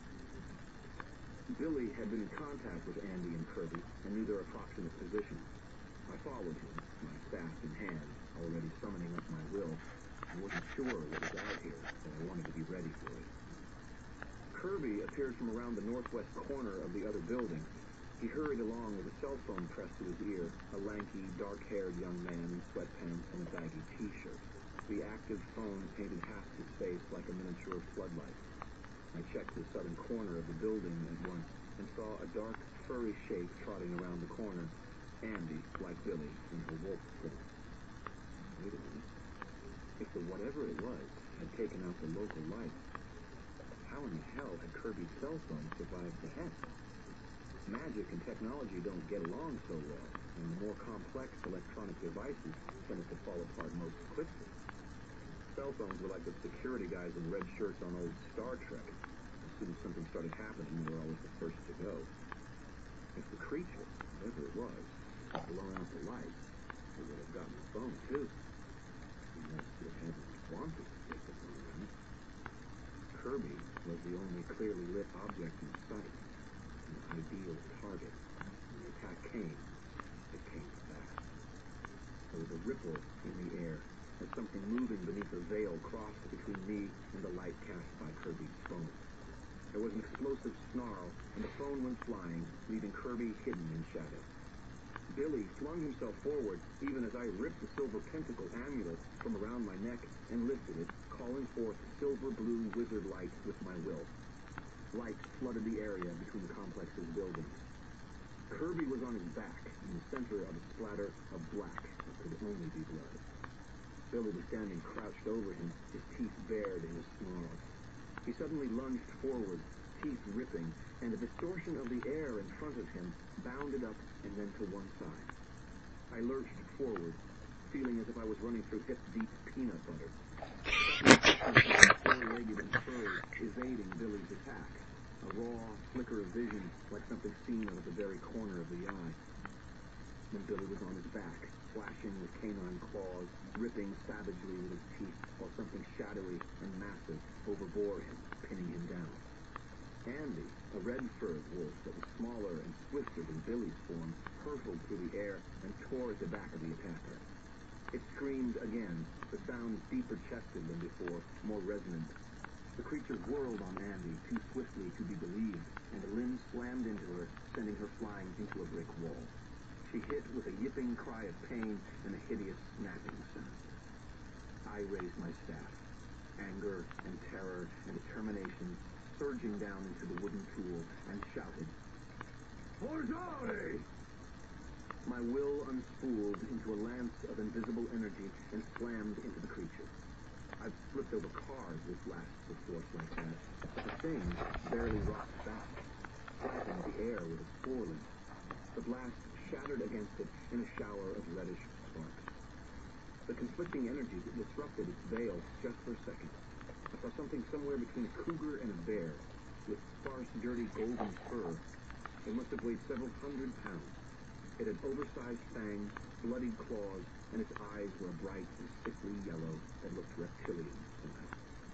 Billy had been in contact with Andy and Kirby and knew their approximate position. I followed him, my staff in hand, already summoning up my will. I wasn't sure what was out here, but I wanted to be ready for it. Kirby appeared from around the northwest corner of the other building. He hurried along with a cell phone pressed to his ear, a lanky, dark-haired young man in sweatpants and a baggy T-shirt. The active phone painted half his face like a miniature floodlight. I checked the southern corner of the building at once and saw a dark, furry shape trotting around the corner. Andy, like Billy, in her wolf skin. Wait a minute. If the whatever it was had taken out the local lights, how in the hell had Kirby's cell phone survived the heck? Magic and technology don't get along so well, and the more complex electronic devices tended to fall apart most quickly. Cell phones were like the security guys in red shirts on old Star Trek. As soon as something started happening, they were always the first to go. If the creature, whatever it was, had blown out the lights, it would have gotten the phone too. Unless it hadn't wanted to take the phone out. Kirby was the only clearly lit object in sight. An ideal target. When the attack came, it came fast. There was a ripple in the air as something moving beneath a veil crossed between me and the light cast by Kirby's phone. There was an explosive snarl, and the phone went flying, leaving Kirby hidden in shadow. Billy flung himself forward, even as I ripped the silver pentacle amulet from around my neck and lifted it, calling forth silver-blue wizard light with my will. Light flooded the area between the complex's buildings. Kirby was on his back, in the center of a splatter of black that could only be blood. Billy was standing crouched over him, his teeth bared in a snarl. He suddenly lunged forward, teeth ripping, and a distortion of the air in front of him bounded up and then to one side. I lurched forward, feeling as if I was running through hip-deep peanut butter. Four-legged and furry, evading Billy's attack. A raw flicker of vision, like something seen out of the very corner of the eye. Then Billy was on his back, flashing with canine claws, ripping savagely with his teeth, while something shadowy and massive overbore him, pinning him down. Andy, a red-furred wolf that was smaller and swifter than Billy's form, hurtled through the air and tore at the back of the attacker. It screamed again, the sound deeper chested than before, more resonant. The creature whirled on Andy, too swiftly to be believed, and a limb slammed into her, sending her flying into a brick wall. She hit with a yipping cry of pain and a hideous snapping sound. I raised my staff, anger and terror and determination surging down into the wooden tool, and shouted, "Forzani!" My will unspooled into a lance of invisible energy and slammed into the creature. I've flipped over cars with blasts of force like that, but the thing barely rocked back, flapping the air with its forelimbs. The blast shattered against it in a shower of reddish sparks. The conflicting energies disrupted its veil just for a second. I saw something somewhere between a cougar and a bear, with sparse, dirty golden fur. It must have weighed several hundred pounds. It had oversized fangs, bloodied claws, and its eyes were a bright and sickly yellow that looked reptilian somehow.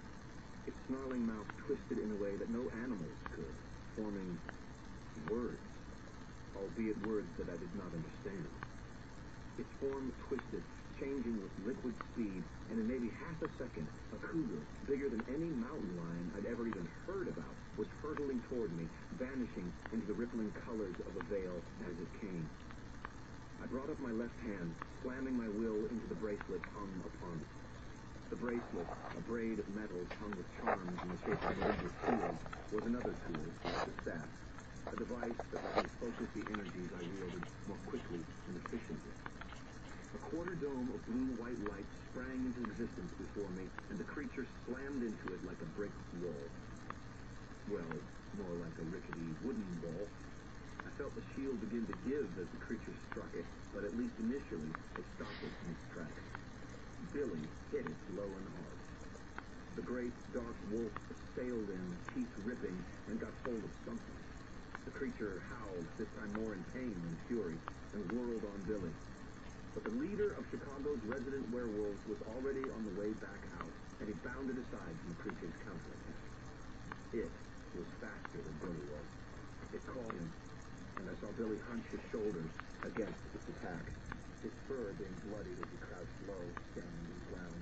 Its snarling mouth twisted in a way that no animals could, forming words, albeit words that I did not understand. Its form twisted, changing with liquid speed, and in maybe half a second, a cougar, bigger than any mountain lion I'd ever even heard about, was hurtling toward me, vanishing into the rippling colors of a veil as it came. I brought up my left hand, slamming my will into the bracelet hung upon it. The bracelet, a braid of metal hung with charms in the shape of religious seals, was another tool, the staff, a device that let me focus the energies I wielded more quickly and efficiently. A quarter dome of blue-white light sprang into existence before me, and the creature slammed into it like a brick wall. Well, more like a rickety wooden wall. I felt the shield begin to give as the creature struck it, but at least initially, it stopped it in its tracks. Billy hit it low and hard. The great, dark wolf sailed in, teeth ripping, and got hold of something. The creature howled, this time more in pain than fury, and whirled on Billy. But the leader of Chicago's resident werewolves was already on the way back out, and he bounded aside from the creature's counterattack. It was faster than Billy was. It caught him, and I saw Billy hunch his shoulders against its attack, his fur being bloodied as he crouched low, standing his ground.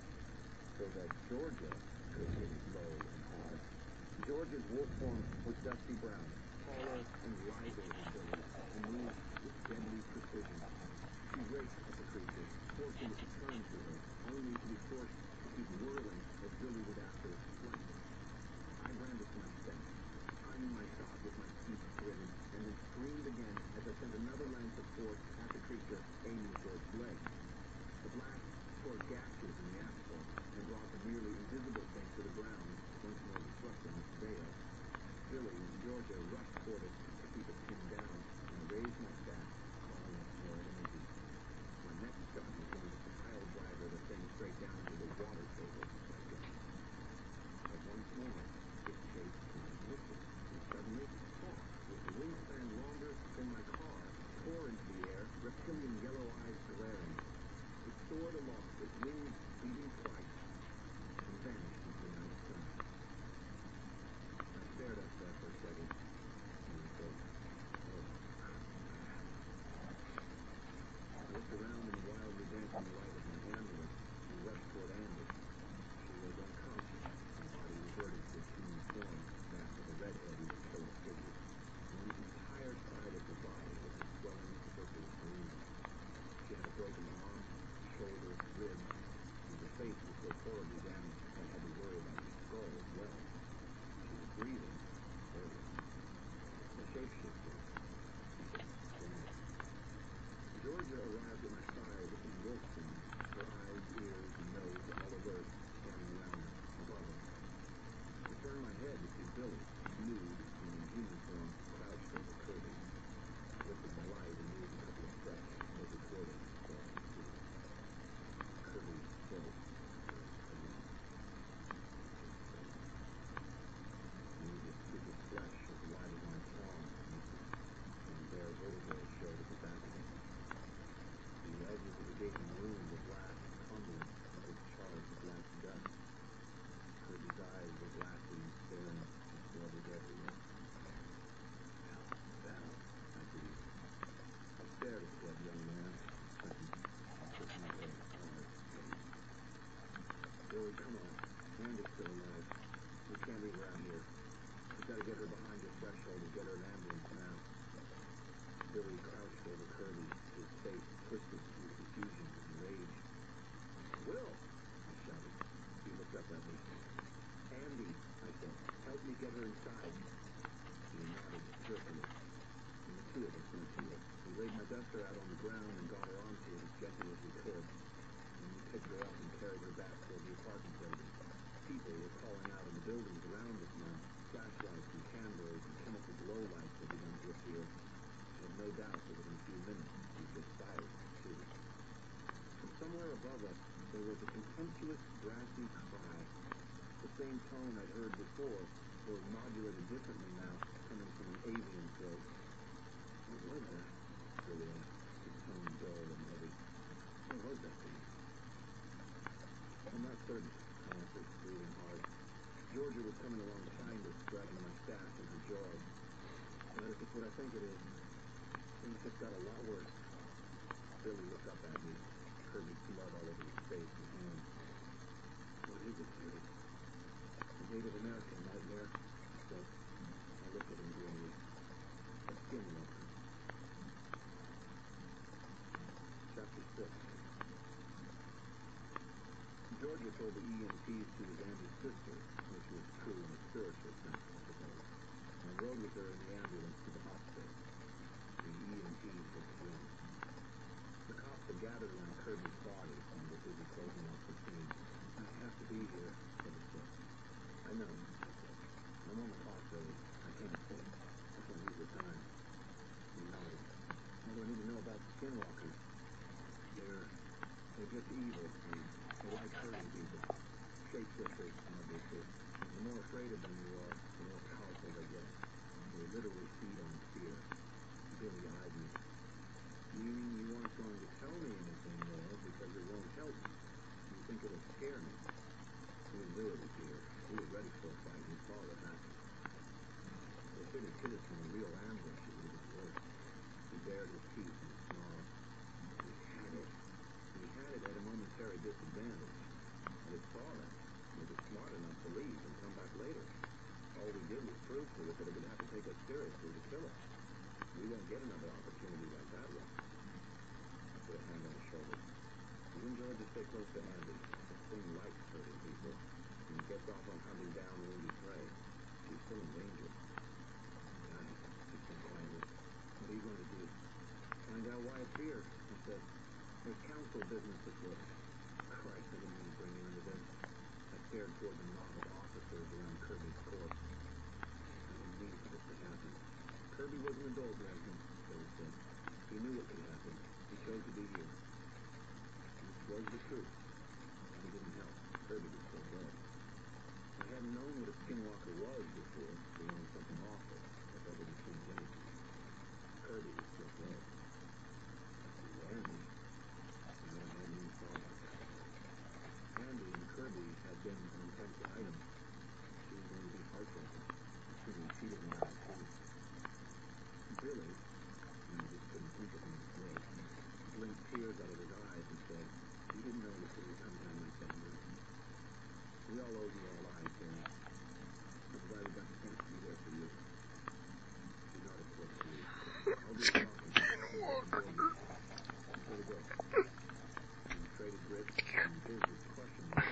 So that Georgia could hit it low and hard. Georgia's wolf form was dusty brown, taller and lither than Billy's, and moved with deadly precision. She raked at the creature, forcing it to turn to her, only to be forced to keep whirling as Billy was after its flank. I brandished my staff, timed my shot with my teeth gritted, and then screamed again as I sent another lance of force at the creature, aiming for its leg. The blast tore gashes in the asphalt and brought the nearly invisible thing to the ground, once more disrupting its veil. Billy and Georgia rushed toward it to keep it pinned down, and I raised my staff, calling up more energy. My next shot was going to pile driver the thing straight down to the water table, I guess. But once more, it chased my whistle, and suddenly, hawk, with the wingspan longer than my car, tore into the air, reptilian yellow eyes glaring. It soared aloft, its wings beating twice, and vanished into the night sky. I stared at that for a second, and I thought, oh, crap. I looked around in the wildly dancing light of my ambulance and rushed toward Andy. She was unconscious, her body reverted to its human form. Chester out on the ground and got her onto it as gently as we could. And we picked her up and carried her back toward the apartment building. People were calling out in the buildings around us now. Flashlights and candles and chemical glow lights had begun to appear. I had no doubt that within a few minutes we'd get silence, too. From somewhere above us, there was a contemptuous, brassy cry. The same tone I'd heard before, though modulated differently now, coming from an avian throat. What was that? Billy asked, his tone dull and heavy. What was that thing? I'm not certain, I answered, breathing hard. Georgia was coming along behind us, grabbing my staff in her jaws. But if it's what I think it is, things just got a lot worse. Billy looked up at me, Kirby's blood all over his face and hands. What is it, Billy? A Native American nightmare, he said. I looked at him grimly. A skinwalker. Chapter six. Georgia told the E M Ts she was Andy's sister, which was true in a spiritual sense, I suppose. I rode with her in the ambulance to the hospital. The E M Ts were slim. The cops had gathered around Kirby's body and were busy closing off the scene. I have to be here, Kirby said. I know, I said. I'm on the clock, Billy. I can't stay. I can't lose the time. He nodded. What do I need to know about the skinwalkers? They're... they're just evil, and they like hurting people. Shapeshifters, obviously. The more afraid of them you are, the more powerful they get. They literally feed on fear. Billy eyed me. You mean you aren't going to tell me anything more because it won't help me? You think it'll scare me? We knew it was here. We were ready for a fight. We saw what happened. If it had hit us in a real ambush, it would have been worse. He bared his teeth and snarled. We had it. We had it at a momentary disadvantage. And it saw us. It was smart enough to leave and come back later. All we did was prove to it that it would have to take us seriously to kill us. We won't get another opportunity like that one. I put a hand on his shoulder. You and Georgia stay close to Andy. This thing likes hurting people. When he gets off on hunting down wounded prey, she's still in danger. Guys, he said quietly, what are you going to do? Find out why it's here, I said. There's council business afoot. Christ, I didn't mean to bring you into this. I stared toward the knot of officers around Kirby's corpse. I didn't mean for this to happen. Kirby wasn't a dog, Dresden, Billy said. He knew what could happen. He chose to be here. This was the truth. And it didn't help. Kirby was still dead. I hadn't known what a skinwalker was before, beyond something awful, but that didn't change anything. Kirby was still dead. Andy. No, I hadn't even thought about that. Andy and Kirby had been an intense item. She was going to be heartbroken, assuming she didn't die too. Billy, and I just couldn't think of him this way, blinked tears out of his eyes and said, you didn't know this would come down like that, Dresden. We all owe you our lives, Billy. I'm glad we got the chance to be there for you. She nodded towards me. I'll do the talking. Until we go. We traded grits, and his was crushing me.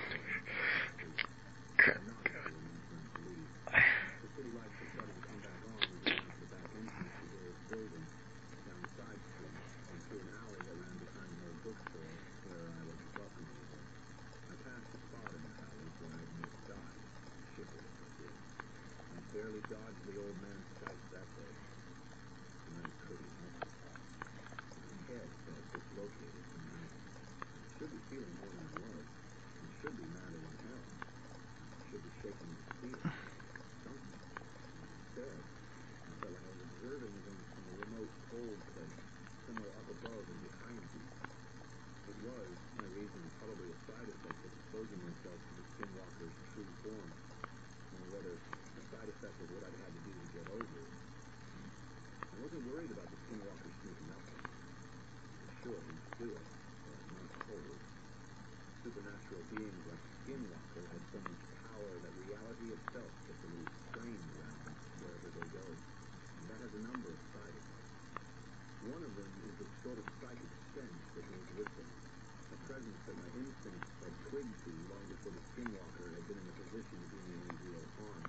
I nodded to him and turned to leave. The city lights were starting to come back on as we went to the back entrance of Will's building, down the side street, and through an alley that ran behind an old bookstore where I wasn't welcome anymore. I passed a spot in the alley where I'd made a dive, shivered as I did. I barely dodged the old man's sights that day, and I couldn't help it. My head felt dislocated from night. I should be feeling more than I was. I should be madder than hell. I should be shaking with fear. Something. Instead, I felt like I was observing them from a remote, cold place, somewhere up above and behind me. It was, I reasoned, probably a side effect of exposing myself to the skinwalker's true form, or rather, a side effect of what I'd had to do to get over it. I wasn't worried about the skinwalker sneaking up on me. For sure, he'd do it, but not cold. Supernatural beings like Skinwalker had so much power that reality itself gets a little strained around them wherever they go. And that has a number of side effects. One of them is the sort of psychic stench that goes with them. A presence that my instincts had twigged to long before the Skinwalker had been in a position to do me any real harm.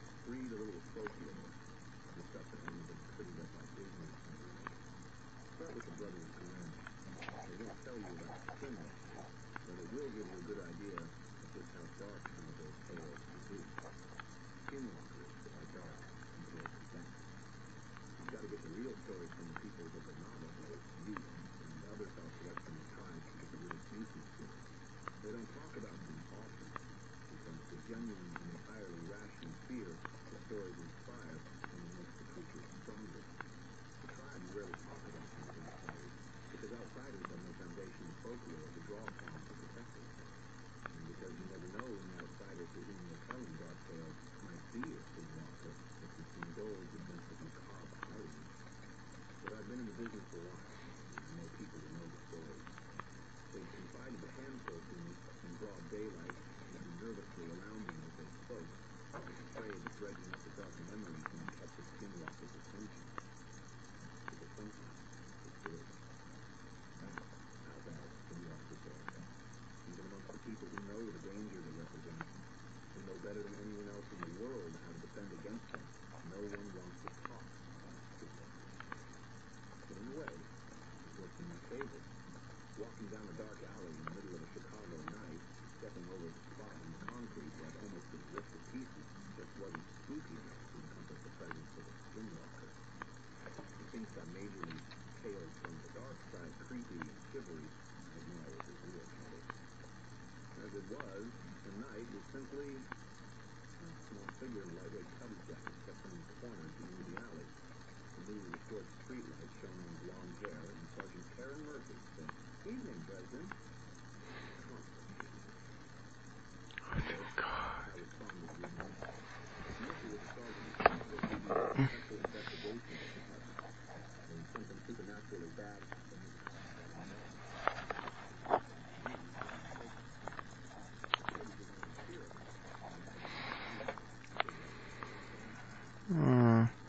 Breed a little folklore. The stuff that hadn't been prettied up by Disney somewhere. Start with the Brothers Grimm. They won't tell you about skinwalkers, but it will give you a good idea of just how dark some of those tales can be. Skinwalkers are dark compared to them. You've got to get the real stories from the people of the novel, those youths and other southwestern tribes to get the real juicy stories. They don't talk about them often, because the genuine and entirely rational fear the stories inspire only makes the creatures stronger. The tribes rarely talk about some of these stories, because outsiders have no foundation of folklore to draw upon to protect themselves. And because you never know when the outsider to whom you're telling dark tales might be a skinwalker that can indulge in the macabre irony. But I've been in the business for a while, and I know people who know the stories. They've confided a handful to me in broad daylight, looking nervously around them as they spoke, afraid of dredging up the dark memories and catch a skinwalker's attention. Because sometimes it's good. That's how bad skinwalkers are. Even amongst the people who know the danger they represent, who know better than anyone else in the world how to defend against them, no one wants to talk about skinwalkers. But in a way, it works in my favor. Walking down a dark alley in the middle of a Chicago night, stepping over the spot in the concrete that almost been ripped to pieces, just wasn't spooky enough to encompass the presence of a skinwalker. He thinks that majorly tales from the dark side creepy and shivery. I know I was his real trouble. As it was, the night was simply a small figure in a lightweight cubby jacket stepped from the corner to the end of the alley. The newly restored streetlight shone on blonde hair, and Sergeant Karen Murphy said, "Evening, Dresden." Oh, God. I responded grimly. Murphy was a sergeant in the Central Investigation Department. When something supernaturally bad happened, Hmm.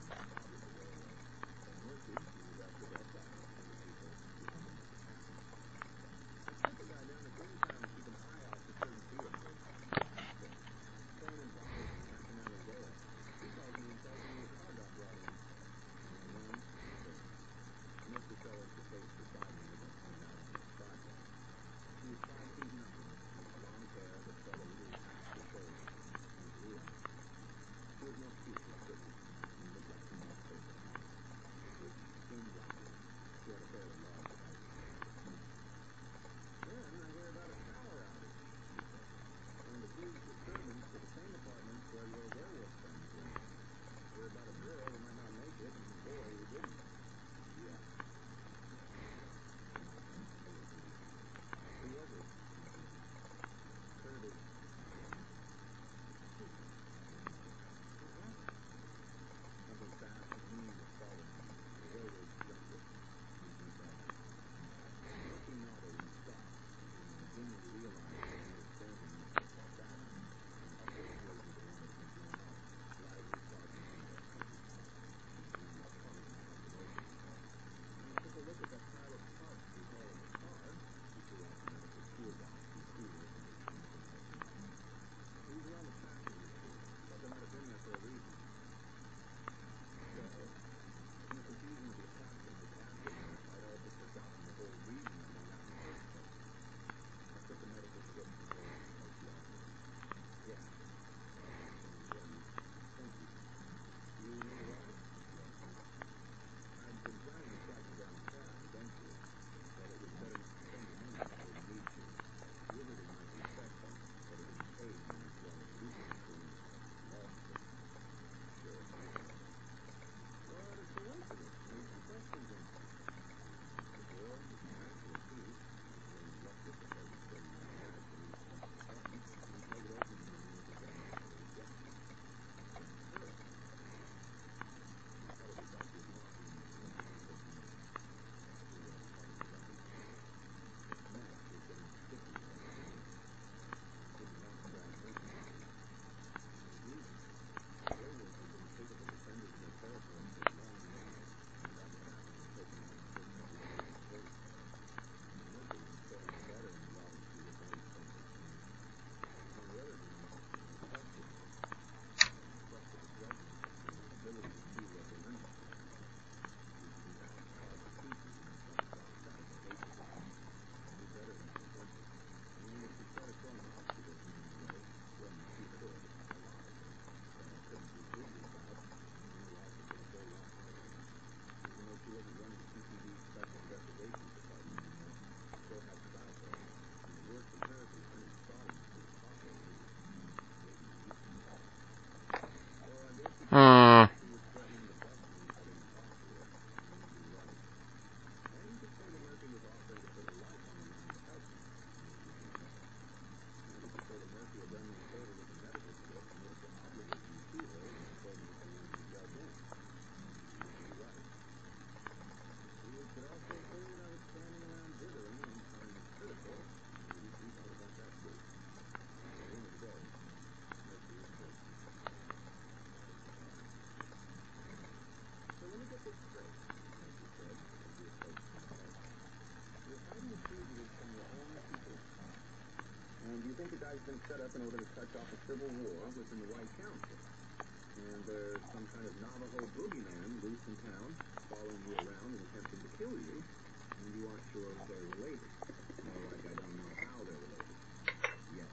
up in order to touch off a civil war within the White Council. And there's some kind of Navajo boogeyman loose in town, following you around and attempting to kill you, and you aren't sure if they're related. More like I don't know how they're related. Yet.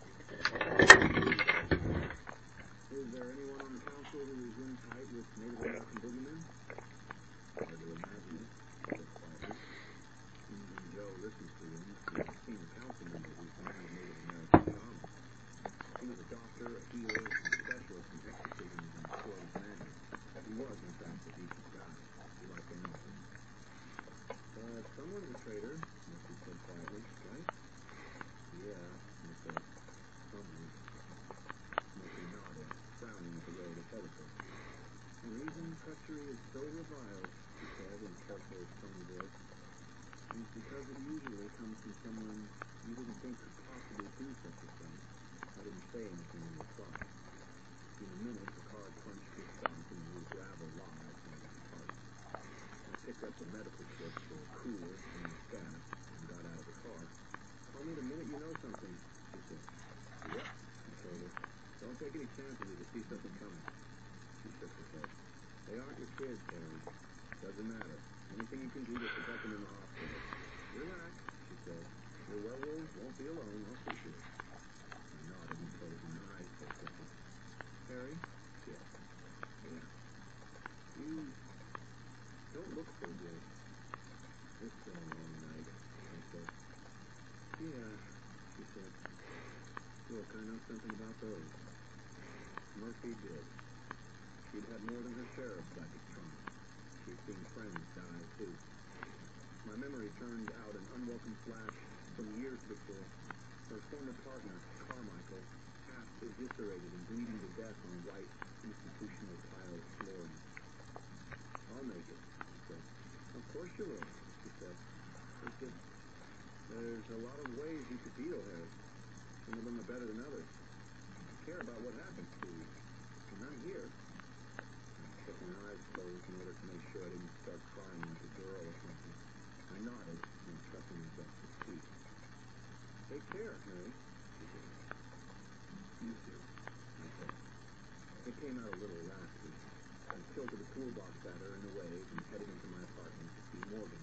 Is there anyone on the council who is in tight with Native American boogeymen? Hard to imagine it, said quietly. Even Joe listens to him. He's seen a council member who's some kind of Native American shaman. He was a doctor, a healer, and a specialist in exorcisms and coiled magic. He was, in fact, a decent guy. He liked anything. But someone's a traitor, Misty said quietly, right? Yeah, I said. Someone. Misty nodded, frowning at the road ahead of her. The reason treachery is so reviled, she said in a careful, stony voice, is because it usually comes from someone you didn't think could possibly do such a thing. I didn't say anything in reply. In a minute, the car crunched to a stop in the gravel lot outside the apartment. I picked up the medical kit for a cooler and a scab and got out of the car. Call me the minute you know something, she said. Yep, I told her. Don't take any chances if you see something coming. She shook her head. They aren't your kids, Harry. Doesn't matter. Anything you can do to protect them in the hospital. Relax, she said. Your werewolves won't be alone, I'll see to it. I nodded and closed my eyes for a second. Harry? Yes. Yeah. You don't look so good. It's been a long night, I said. Yeah, she said. Look, I know something about those. Murphy did. She'd had more than her share of psychic trauma. She'd seen friends die, too. My memory turned out an unwelcome flash from years before. Her former partner, Carmichael, half eviscerated and bleeding to death on white, institutional tile flooring. I'll make it, she said. Of course you will, she said. It's just, there's a lot of ways you could deal, Harry. Some of them are better than others. I care about what happens to you. And I'm here. I kept my eyes closed in order to make sure I didn't start crying like a girl or something. I nodded and trusted myself to speak. Take care, Harry, she said. You too, I said. It came out a little raspy. I tilted the toolbox at her in a wave and headed into my apartment to see Morgan.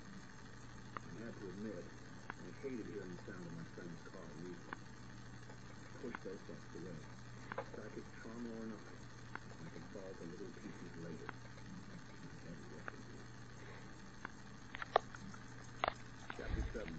I had to admit, I hated hearing the sound of my friend's car leaving. I pushed those thoughts away. Psychic trauma or not, I could fall to little pieces later. My head rested. Chapter seven.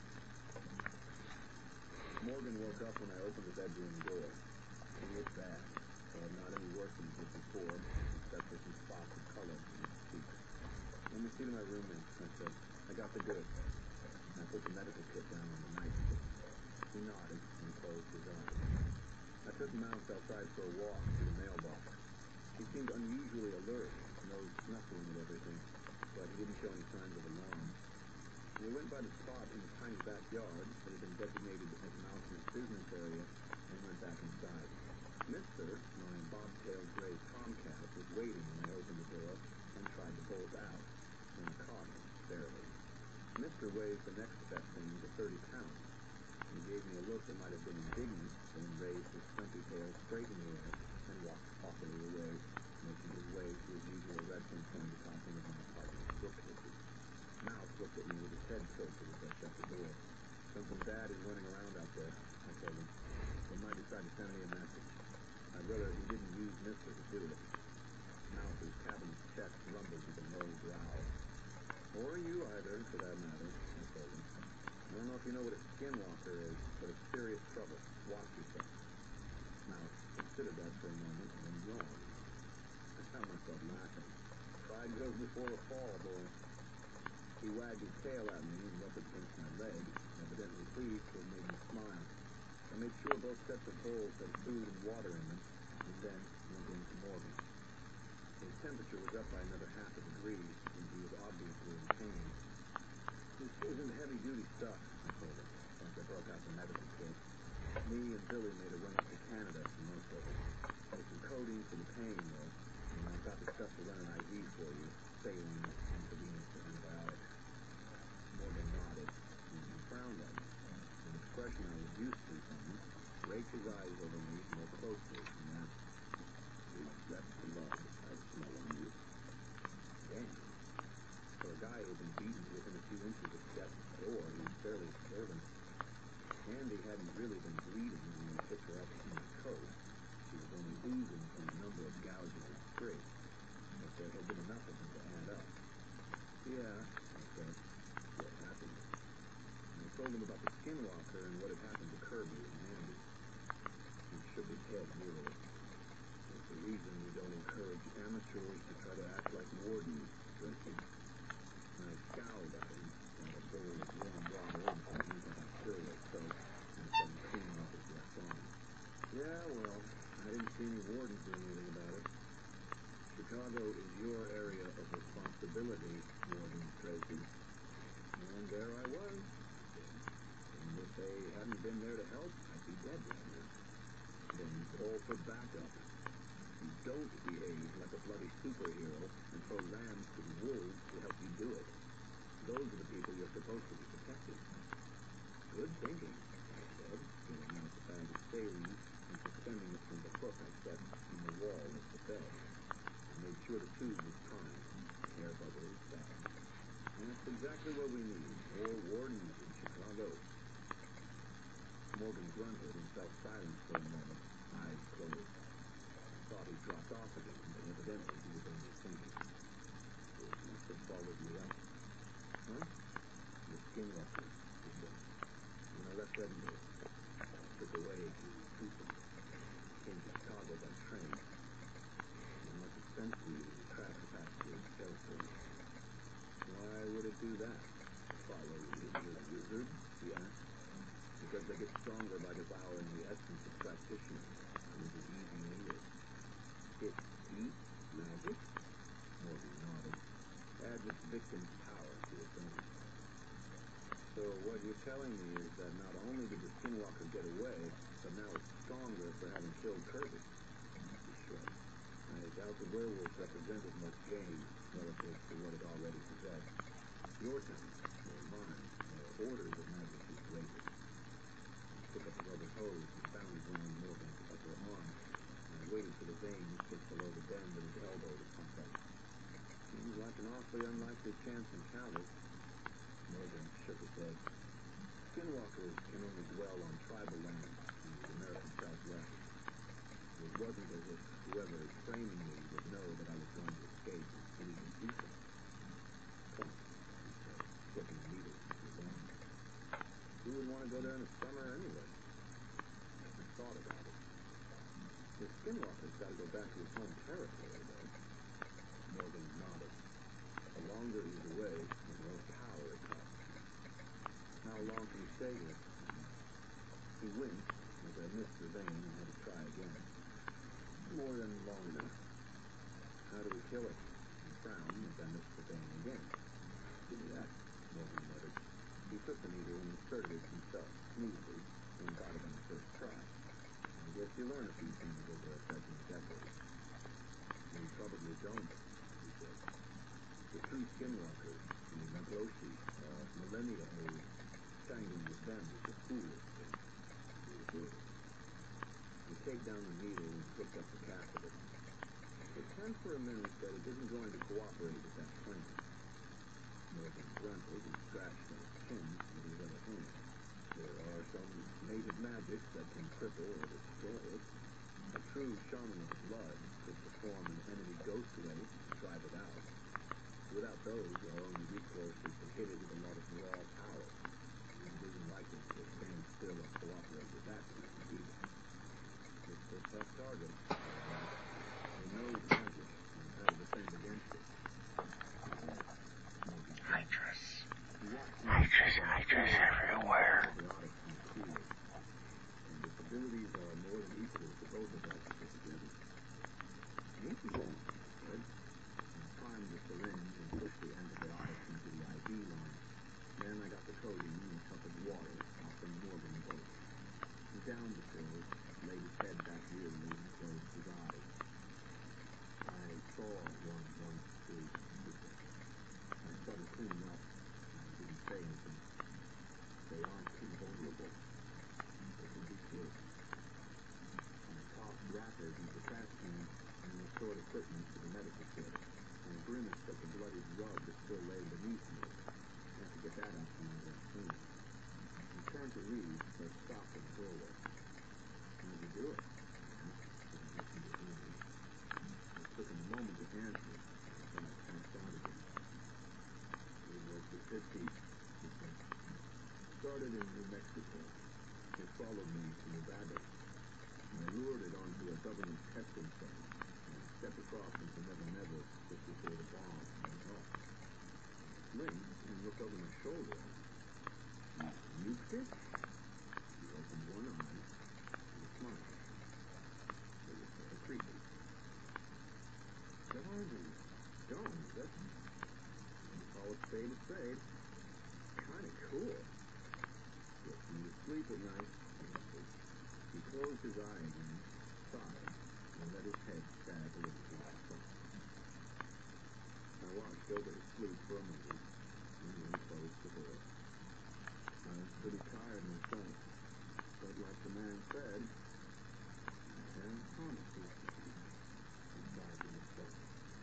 Morgan woke up when I opened the bedroom door. He looked bad, but not any worse than he did before, except for some spots of color in his cheeks. Let me see to my roommate, I said. I got the goods. I put the medical kit down on the nightstand. He nodded and closed his eyes. I took Mouse outside for a walk to the mailbox. He seemed unusually alert, nose snuffling at everything, but he didn't show any signs of alarm. We went by the spot in the tiny backyard that had been designated as Mouse's business area and went back inside. Mister, my bobtailed gray tomcat, was waiting when I opened the door and tried to bolt out, and caught him, barely. Mister weighs the next best thing to thirty pounds. He gave me a look that might have been indignant, then raised his stumpy tail straighteningly and walked haughtily away, making his way to his usual resting point atop one of my apartment's bookcases. Mouse looked at me with his head tilted as I shut the door. Something bad is running around out there, I told him. They might decide to send me a message. I'd rather he didn't use Mister to do it. Mouse's cabinet's chest rumbled with a low growl. Or you either, for that matter, I told him. I don't know if you know what a skinwalker is, but it's serious trouble. Watch yourself. Mouse considered that for a moment and then yawned. I found myself laughing. Pride goes before a fall, boy. He wagged his tail at me and rubbed it against my leg, evidently pleased to have made me smile. I made sure both sets of bowls had food and water in them, and then went into Morgan. His temperature was up by another half a degree, and he was obviously in pain. This isn't heavy-duty stuff, I told him, once I broke out the medical kit. Me and Billy made a run up to Canada for most of it. There's some codeine for the pain, though, and I've got the stuff to run an I V for you, saline, intravenous, and antibiotics. Morgan nodded, and he frowned at me. An expression I was used to from him, raked his post. She was only oozing from a number of gouges and sprigs, but there had been enough of them to add up. Yeah, I said. What happened? And I told him about the skinwalker and what had happened to Kirby and Andy. He shook his head wearily. There's a reason we don't encourage amateurs to try to act like wardens, Reggie. I scowled at him, got a bowl of warm water and some antibacterial soap, and some cleaning off his left arm. Yeah, well, I didn't see any wardens doing anything about it. Chicago is your area of responsibility, Warden Tracy. And there I was. And if they hadn't been there to help, I'd be dead right now. Then call for backup. You don't behave like a bloody superhero and throw lambs to the wolves to help you do it. Those are the people you're supposed to be protecting. Good thinking, I said, getting out the bag of saline and suspending it from the hook I set in the wall of the bed. I made sure the tube was primed, air bubbles bad. And that's exactly what we need, more wardens in Chicago. Morgan grunted and fell silent for a moment, eyes closed. I thought he dropped off again, but evidently he was only thinking. He must have followed me up. Huh? The skinwalker, he said. When I left Edinburgh, I took away his treatment. Came to Chicago by train. It must have sensed me in the tracks past your territory. Why would it do that? Follow the wizard? He asked. Because they get stronger by devouring the essence of practitioners. It was an easy meal. It eats magic? Morgan nodded. Adds its victim's power to its own. So what you're telling me is that not only did the skinwalker get away, but now it's stronger for having killed Kirby. He shrugged. I doubt the werewolf represented much gain relative to what it already possessed. Your town, or mine, or orders of magnitude greater. He took up a rubber hose and bound it around Morgan's upper arm, and I waited for the veins just below the bend in his elbow to pump up. Seems like an awfully unlikely chance encounter. Morgan shook his head. Skinwalkers can only dwell on tribal land in the American Southwest. It wasn't as if whoever is framing me would know that I was going to escape and even do so. Come, he said, slipping the needle into his arm. Who would want to go there in the summer anyway? I just thought about it. The skinwalker's got to go back to his home territory, though. Morgan nodded. The longer he's away, the more power it costs. How long can he stay here? He winced as I missed the vein and had to try again. More than long enough. How do we kill it? He frowned as I missed the vein again. Give me that, Morgan muttered. He took the needle and inserted it himself smoothly and got it on the first try. I guess you learn a few things over a dozen decades. We probably don't, he said. The true skinwalkers, the Nagloshi, are millennia old. Strangling with them is the foolish thing. He repeated. We take down the needle and hooked up the catheter. It turned for a minute that it isn't going to cooperate with that plan. Morgan grunted and scratched at his chin with his other hand. There are some native magics that can cripple or destroy it. A true shaman of the blood could perform an enemy ghost ray to drive it out. Without those, our only recourse is to hit it with a lot of raw power. It isn't likely to stand still and cooperate with that plan either. It's a tough target. They know magic and how to defend against it. Nitrous. Nitrous, nitrous everywhere. And its abilities are more than equal to both of us put together. Maybe you won't, Fred. the government testing center and stepped across into Never Never just before the bomb went off. Blinked and looked over my shoulder. You nuked it? He opened one eye and smiled. It was sort of creepy. Sergeant, don't. That's... Call it spade a spade. Kind of cool. Gets me to sleep at night. He closed his eye again, sighed, and let his head sag a little to the front. I watched over his sleep for a moment, and then closed the door. I was pretty tired myself, but like the man said, I can't promise you. He sighed to himself.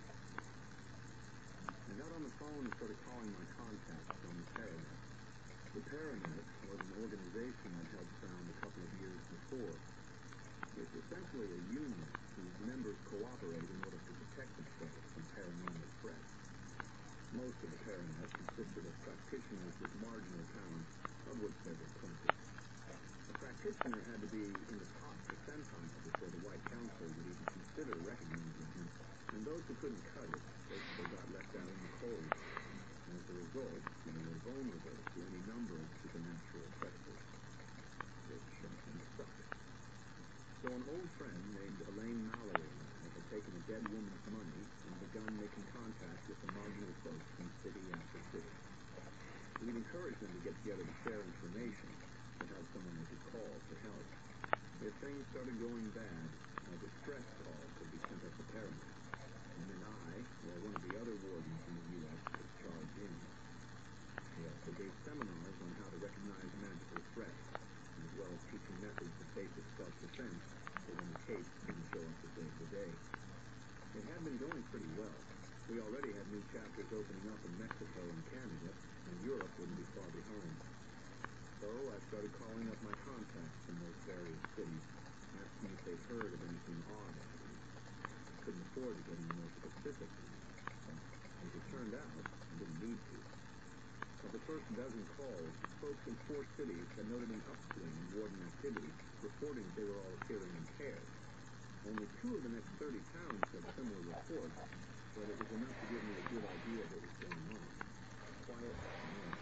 I got on the phone and started calling my contacts on the Paranet. The Paranet was an organization I'd helped found a couple of years before. It's essentially a union whose members cooperate in order to protect themselves from paranormal threats. Most of the Paranet consisted of practitioners with marginal talents, of which there were plenty. A practitioner had to be in the top percentile before the White Council would even consider recognizing him, and those who couldn't cut it basically got left out in the cold. As a result, they were vulnerable to any number of supernatural predators, which often sucked. So an old friend named Elaine Mallory and I had taken a dead woman's money and begun making contact with the marginal folks in city after city. We'd encourage them to get together to share information, to have someone they could call for help. If things started going bad, a distress call could be sent up the Paranet, and then I, or one of the other wardens in the U S could charge in. They also gave seminars on how to recognize magical threats, as well as teaching methods of basic self-defense for when the capes couldn't show up to save the day. It had been going pretty well. We already had new chapters opening up in Mexico and Canada, and Europe wouldn't be far behind. So I started calling up my contacts in those various cities, asking if they'd heard of anything odd happening. I couldn't afford to get any more specific than that, but as it turned out, I didn't need to. Of the first dozen calls, folks in four cities had noted an upswing in warden activity, reporting they were all appearing impaired. Only two of the next thirty towns had similar reports, but it was enough to give me a good idea of what was going on. Quiet morning.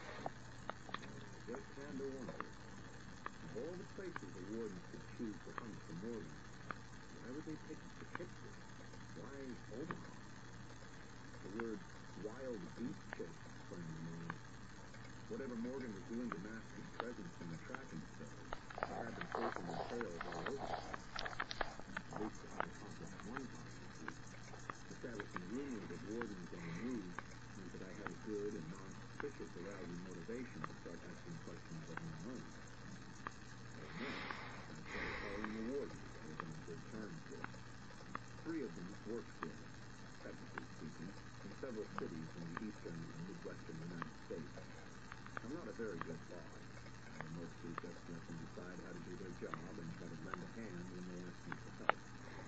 I just had to wonder, of all the places the wardens could choose to hunt for Morgan, why would they pick Poughkeepsie? Why Omaha? The word wild beast chase sprang to mind. Whatever Morgan was doing to mask his presence in the tracking cells, he had been chasing the trails all over. At least I accomplished one possibility. Establishing rumors of wardens on the move meant that I had a good and non-suspicious arousing motivation to start asking questions of my own. So next, I started calling the wardens I was on good terms with. Three of them worked for me, technically speaking, in several cities in the eastern and midwestern United States. I'm not a very good boss. I mostly just let them decide how to do their job and try to lend a hand when they ask me for help.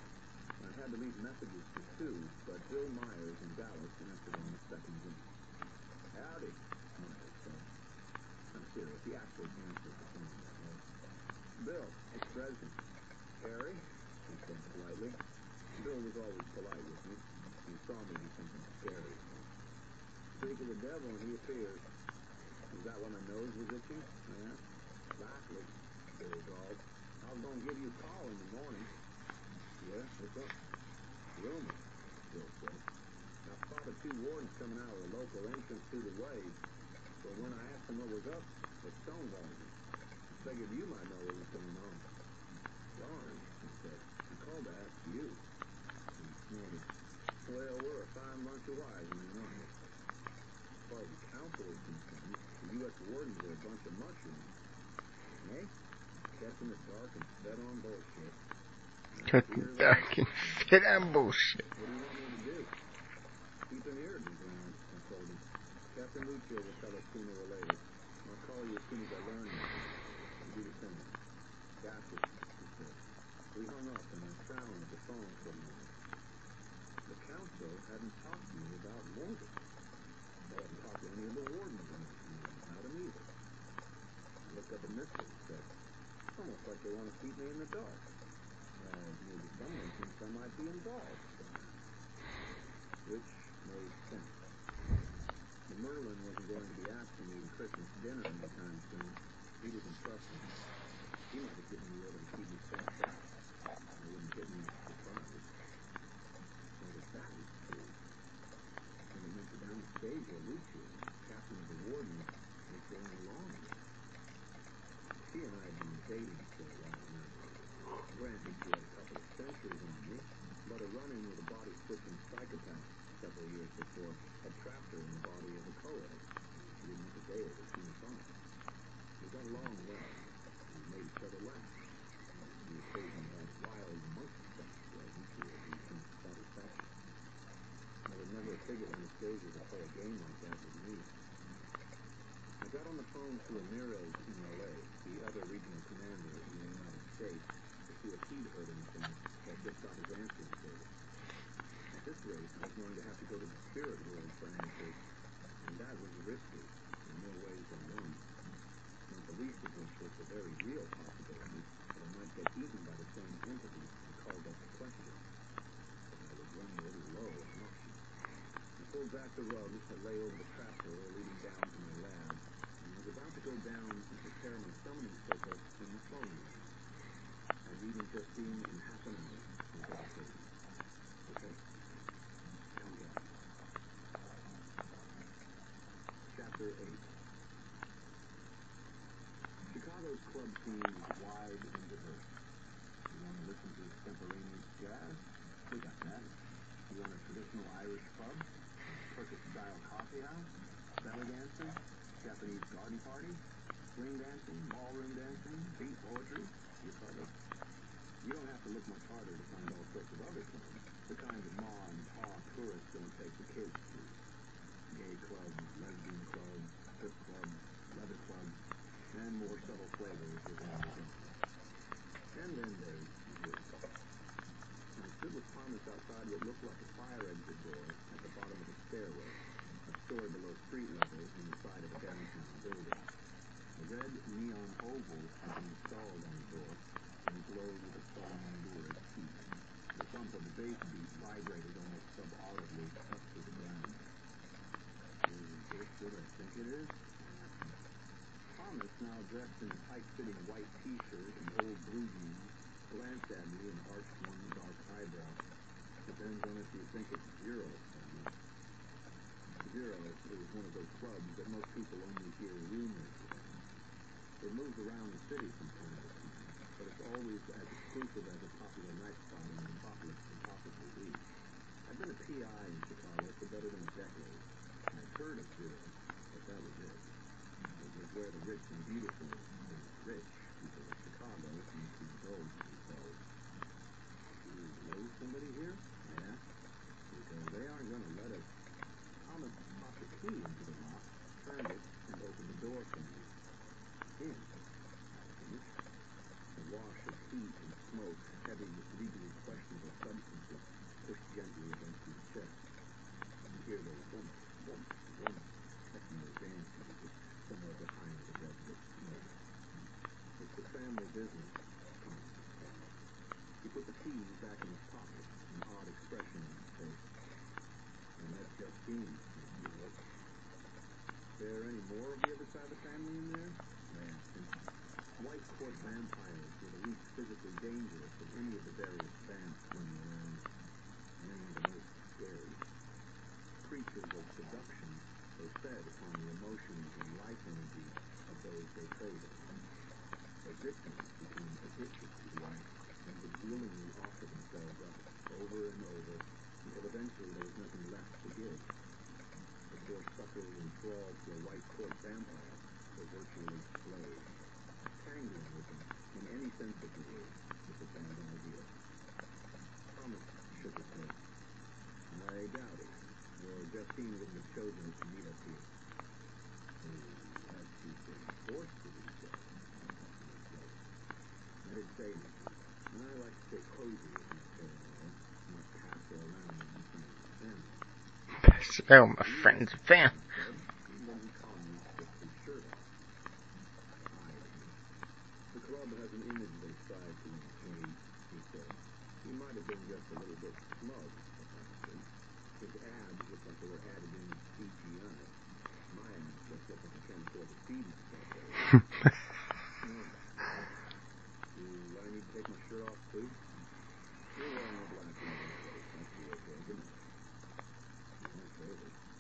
I had to leave messages for Sue, but Bill Myers in Dallas answered on the second ring. Howdy, Myers said. I'm serious, he actually answered the phone that way. Bill, it's Dresden. Harry, he said politely. Bill was always polite with me. He saw me do something scary. Speak of the devil and he appears. Is that when my nose was itching? I asked. Likely, Bill drawled. I was going to give you a call in the morning. Yeah, what's up? Rumors, Bill said. I spotted two wardens coming out of the local entrance through the way, so when I asked them what was up, they stonewalled me. I figured you might know what was going on. Darn, he said. I called to ask you. He snorted. Well, we're a fine bunch of wise men, aren't we? As far as the council is concerned, the U S wardens are a bunch of mushrooms. Eh? Kept in the dark and fed on bullshit. Kept in the dark and fed on bullshit. What do you want me to do? Keep an ear to the ground, I told him. Captain Lucio will tell us sooner or later. I'll call you as soon as I learn anything. You do the same. Gotcha, he said. We hung up and I frowned at the phone for a moment. The council hadn't talked to me about Morgan. They hadn't talked to any of the wardens in this community about him either. I looked up a missile and said, almost like they want to keep me in the dark. Uh, maybe going to be asking me to Christmas dinner anytime soon. He didn't trust me. He might have given me over to keep me strapped up. I wouldn't get me surprised. But if that was true, then it meant that Anastasia Lucci, captain of the Wardens, was going along with it. She and I had been dating for a while now. Granted, she had a couple of centuries on me, but a run-in with a body-switching psychopath several years before had trapped her in the body of a co-ed. She didn't have a day of it being fun. We got along well. We made each other laugh. We occasionally had wild monkey-sex presents to a decent satisfaction. I would never have figured Anastasia to play a game like that with me. I got on the phone to Ramirez in L A, the other regional commander in the United States, to see if he'd heard anything or just got his answering service. At this rate, I was going to have to go to the spirit world for answers, and that was risky in more ways than one. Not the least of which was the very real possibility that I might get eaten by the same entity that called up the question. But I was running a little low on options. I pulled back the rugs that lay over the trapdoor leading down to my lab, and was about to go down and prepare my summoning circle when the phone rang. I'm leaving Justine in half an hour, he said. Okay. Count it out. Chapter eight. Chicago's club scene is wide and diverse. You want to listen to extemporaneous jazz? We got that. You want a traditional Irish pub? Turkish-style coffee house? Belly dancing? Japanese garden party? Swing dancing? Ballroom dancing? Beat poetry? You cover. You don't have to look much harder to find all sorts of other clubs, the kind that ma and pa tourists don't take the kids to. Gay clubs, lesbian clubs, strip clubs, leather clubs, and more subtle flavors within the zone. And then there's this. I stood with Thomas outside what looked like a fire exit door at the bottom of the stairway, a story below street level in the side of a downtown building. A red neon oval had been installed on the door, and glowed with a foam and lurid heat. The thump of the bass beat vibrated almost subaudibly up to the ground. Is this what I think it is? Thomas, now dressed in a tight-fitting white t-shirt and old blue jeans, glanced at me and arched one dark eyebrow. Depends on if you think it's Zero, Thomas. Zero is one of those clubs that most people only hear rumors of. It moves around the city from time to time, but it's always as exclusive as a popular night spot in the metropolis can possibly be. I've been a P I in Chicago for better than a decade. I'd heard of Zero, but that was it. It was where the rich and beautiful, the rich people of Chicago seem to indulge themselves. Do you know somebody here? I asked. Because they aren't going to let us. Thomas popped a key into the lock, turned it, and opened the door for me. In. I finished. A wash of heat and smoke, heavy with legally questionable substances, pushed gently against my chest. You hear those thumps, thumps, thumps, techno dance music somewhere behind the red-lit smoke. It's the family business, Thomas said. He put the keys back in his pocket, an odd expression on his face. I met Justine, you know. Is there any more of the other side of the family in there? I asked him. White court vampires were the least physically dangerous of any of the various vamps running around, and the most scary. Creatures of seduction, they fed upon the emotions and life energy of those they preyed upon. Their victims became addicted to the act and would willingly offer themselves up over and over until eventually there was nothing left to give. The poor suckers enthralled to a white court vampire were virtually slaves. Tangling with them, in any sense of the word, was a bad idea. Thomas shook his head. I doubt it, or Justine wouldn't have chosen to meet us here. Oh, has she been forced to do so? I didn't say anything. I like to stay cozy with my paranoia, not pass her around with my friends and family. Pass it around with my friends and family. Then he calmly took his shirt off. The club has an image they strive to maintain, he said. He might have been just a little bit smug about it. His abs looked like they were added in C G I. My abs since I can't afford to feed myself. Do I need to take my shirt off, too? You're wearing a black and white coat. That's the way, isn't it? Okay,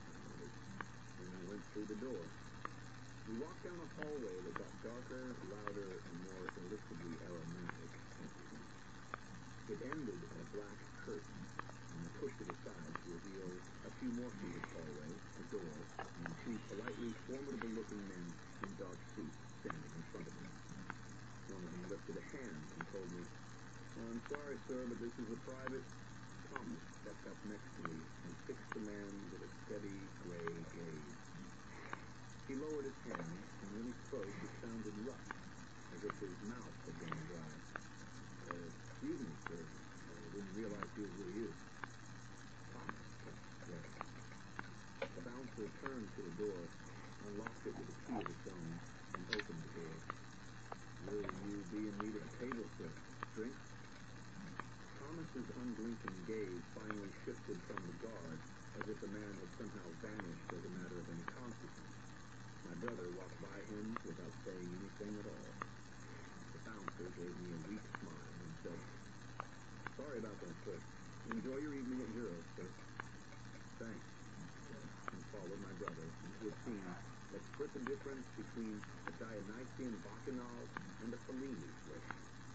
and I went through the door. We walked down a hallway that got darker, louder, and more illicitly aromatic every minute. It ended at a black curtain, and I pushed it aside to reveal a few more feet of hallway, a door, and two politely formidable-looking men in dark suits standing in front of me. One of them lifted a hand and told me, "I'm sorry, sir, but this is a private." Thomas stepped up next to me and fixed the man with a steady, gray gaze. He lowered his hand, and when he spoke, it sounded rough, as if his mouth had gone dry. Uh, excuse me, sir. I didn't realize he was with you. Thomas kept staring. The bouncer turned to the door, unlocked it with a key of its own, and opened the door. "Will you be in need of a table, sir? Drink?" Thomas's unblinking gaze finally shifted from the guard, as if the man had somehow vanished as a matter of inconsequence. My brother walked by him without saying anything at all. The bouncer gave me a weak smile and said, "Sorry about that, sir. Enjoy your evening at Zero, sir." "Thanks," and followed my brother into a scene that split the difference between a Dionysian bacchanal and a Fellini flick.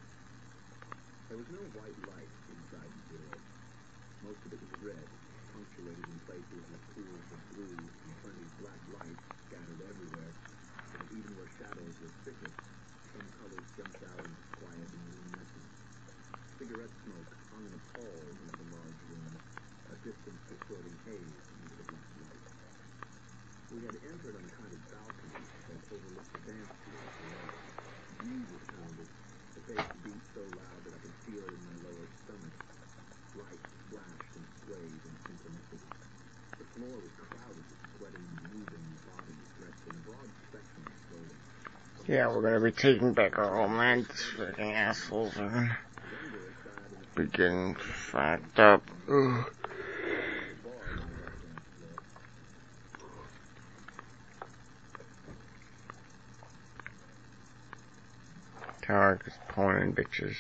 There was no white light inside Zero. Most of it was red, punctuated in places with pools of blue and plenty of black light scattered everywhere, so that even where shadows were thickest, some colors jumped out in quiet and luminescence. Cigarette smoke hung in a pall over the large room, a distance distorting haze into the black light. We had entered on a kind of balcony that overlooked the dance floor below. Music sounded, the bass beat so loud that I could feel it in my lower stomach. Lights flashed and swayed in synchronicity. The floor was crowded with sweating, moving bodies dressed in broad spectrum of clothing. Yeah, we're gonna be taking back our homeland. These freaking assholes are gonna be getting fucked up. Ugh. Tarek is porn bitches.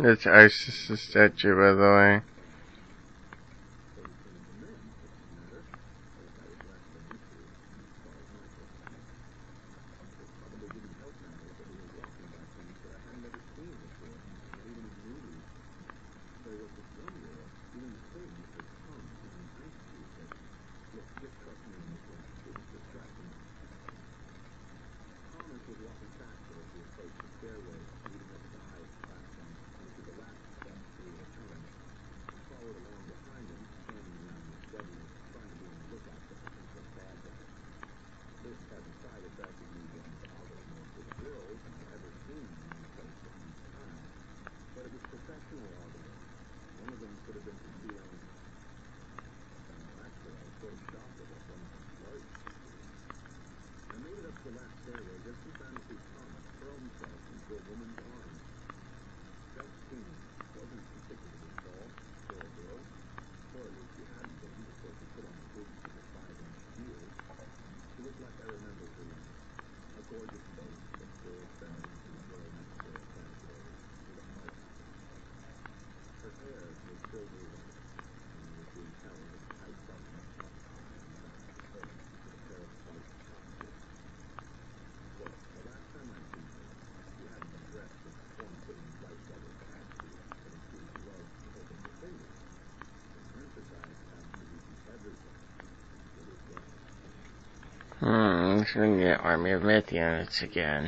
It's ISIS statue, by the way. Hmm, I'm just gonna get Army of Myth units again.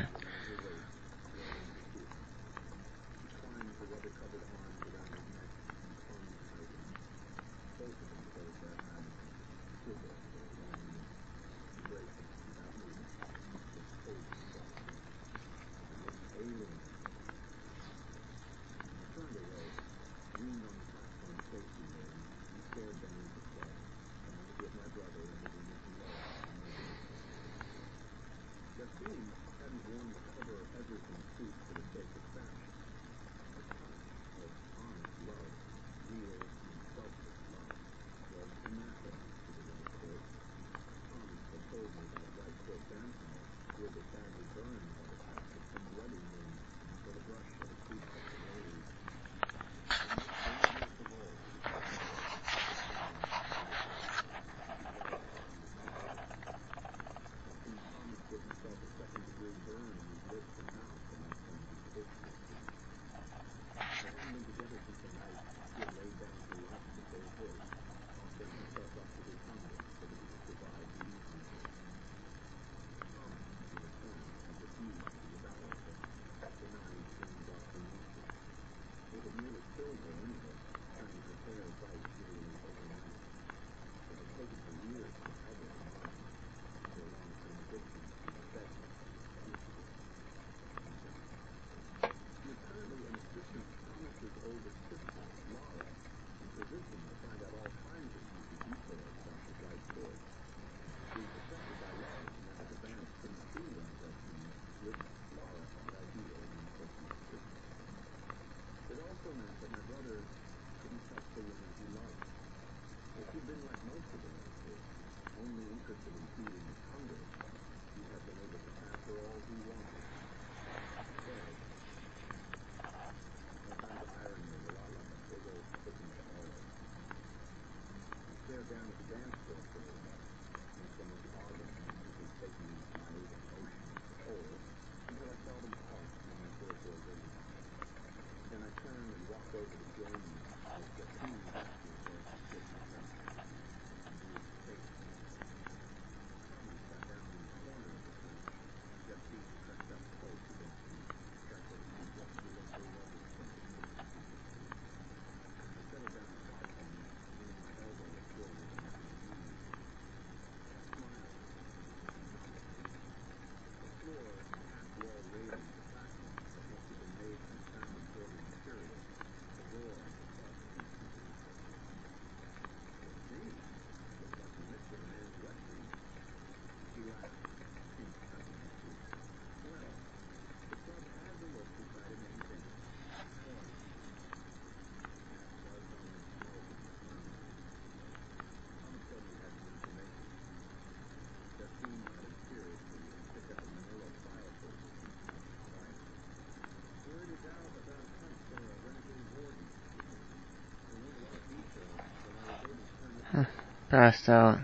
Passed out.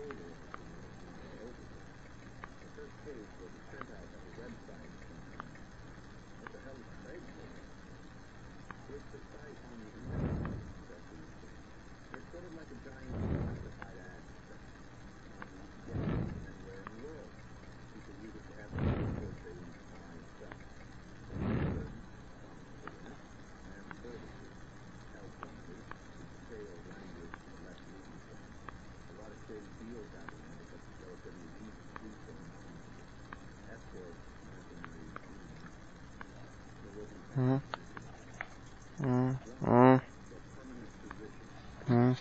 Hmm. Hmm. Hmm. Hmm.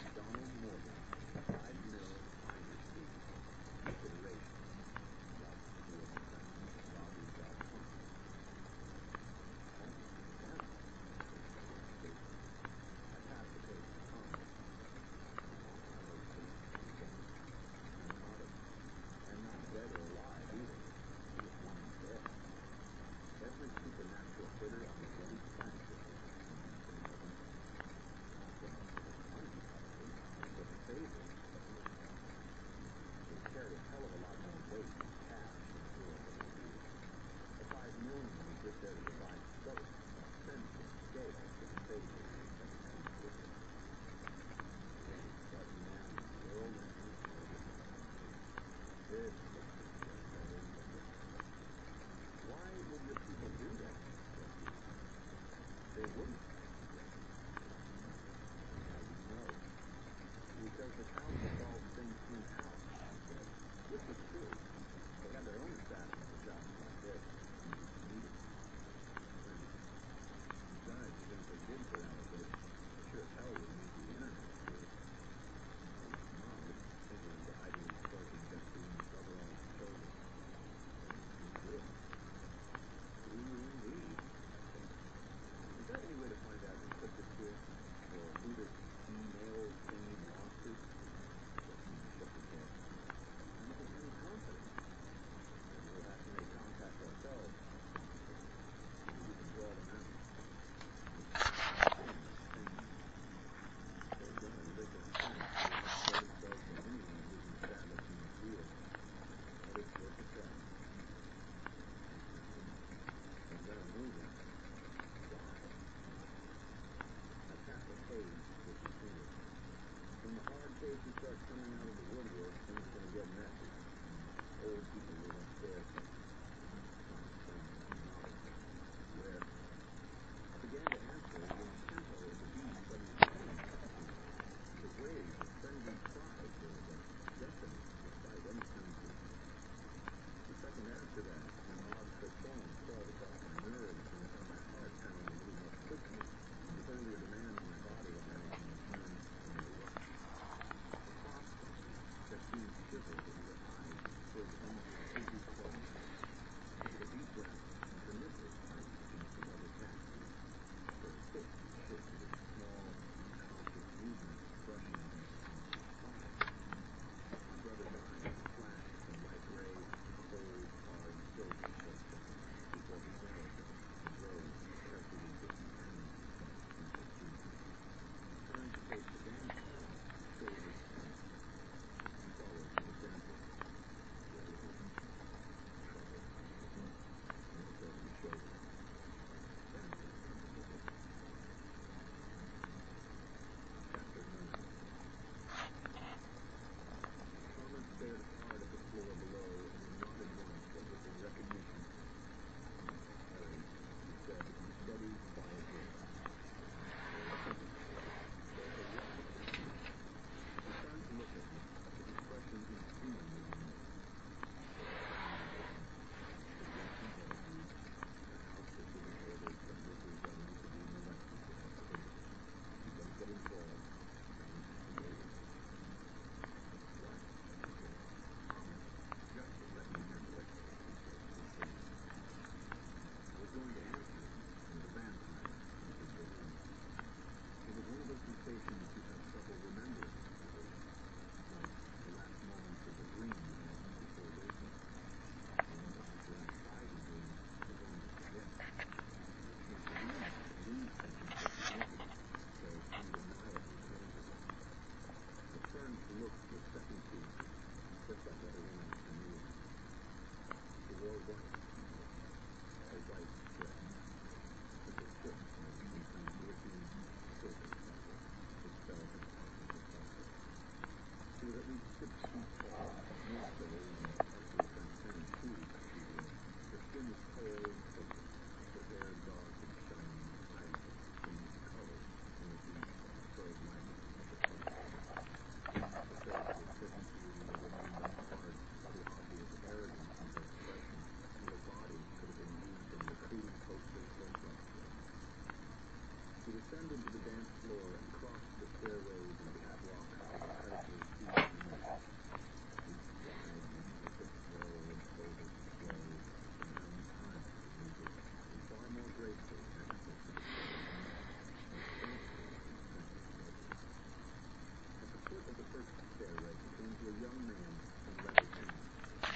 look was second to none, just like every woman I knew. She wore white, a white dress, with a tip of some glistening silver feather, which fell to the top of her forehead. She was at least six feet tall, more so in partially transparent shoes that she wore. Her skin was pale and focused, her hair dark and shiny, highly changed color in the deep, furrowed lining of the front. The face was certain to have remained unmarred by the obvious arrogance in her expression, and her body could have been used in a recruiting poster or dress show. She descended to the dance floor and crossed the stairways and catwalks of the pedicure season music. Each wide, intricate row of shoulders sway in their own time to the music, and far more gracefully answered to the chorus, and strangely instinctive motion. At the foot of the first stairway, she came to a young man in leather pants.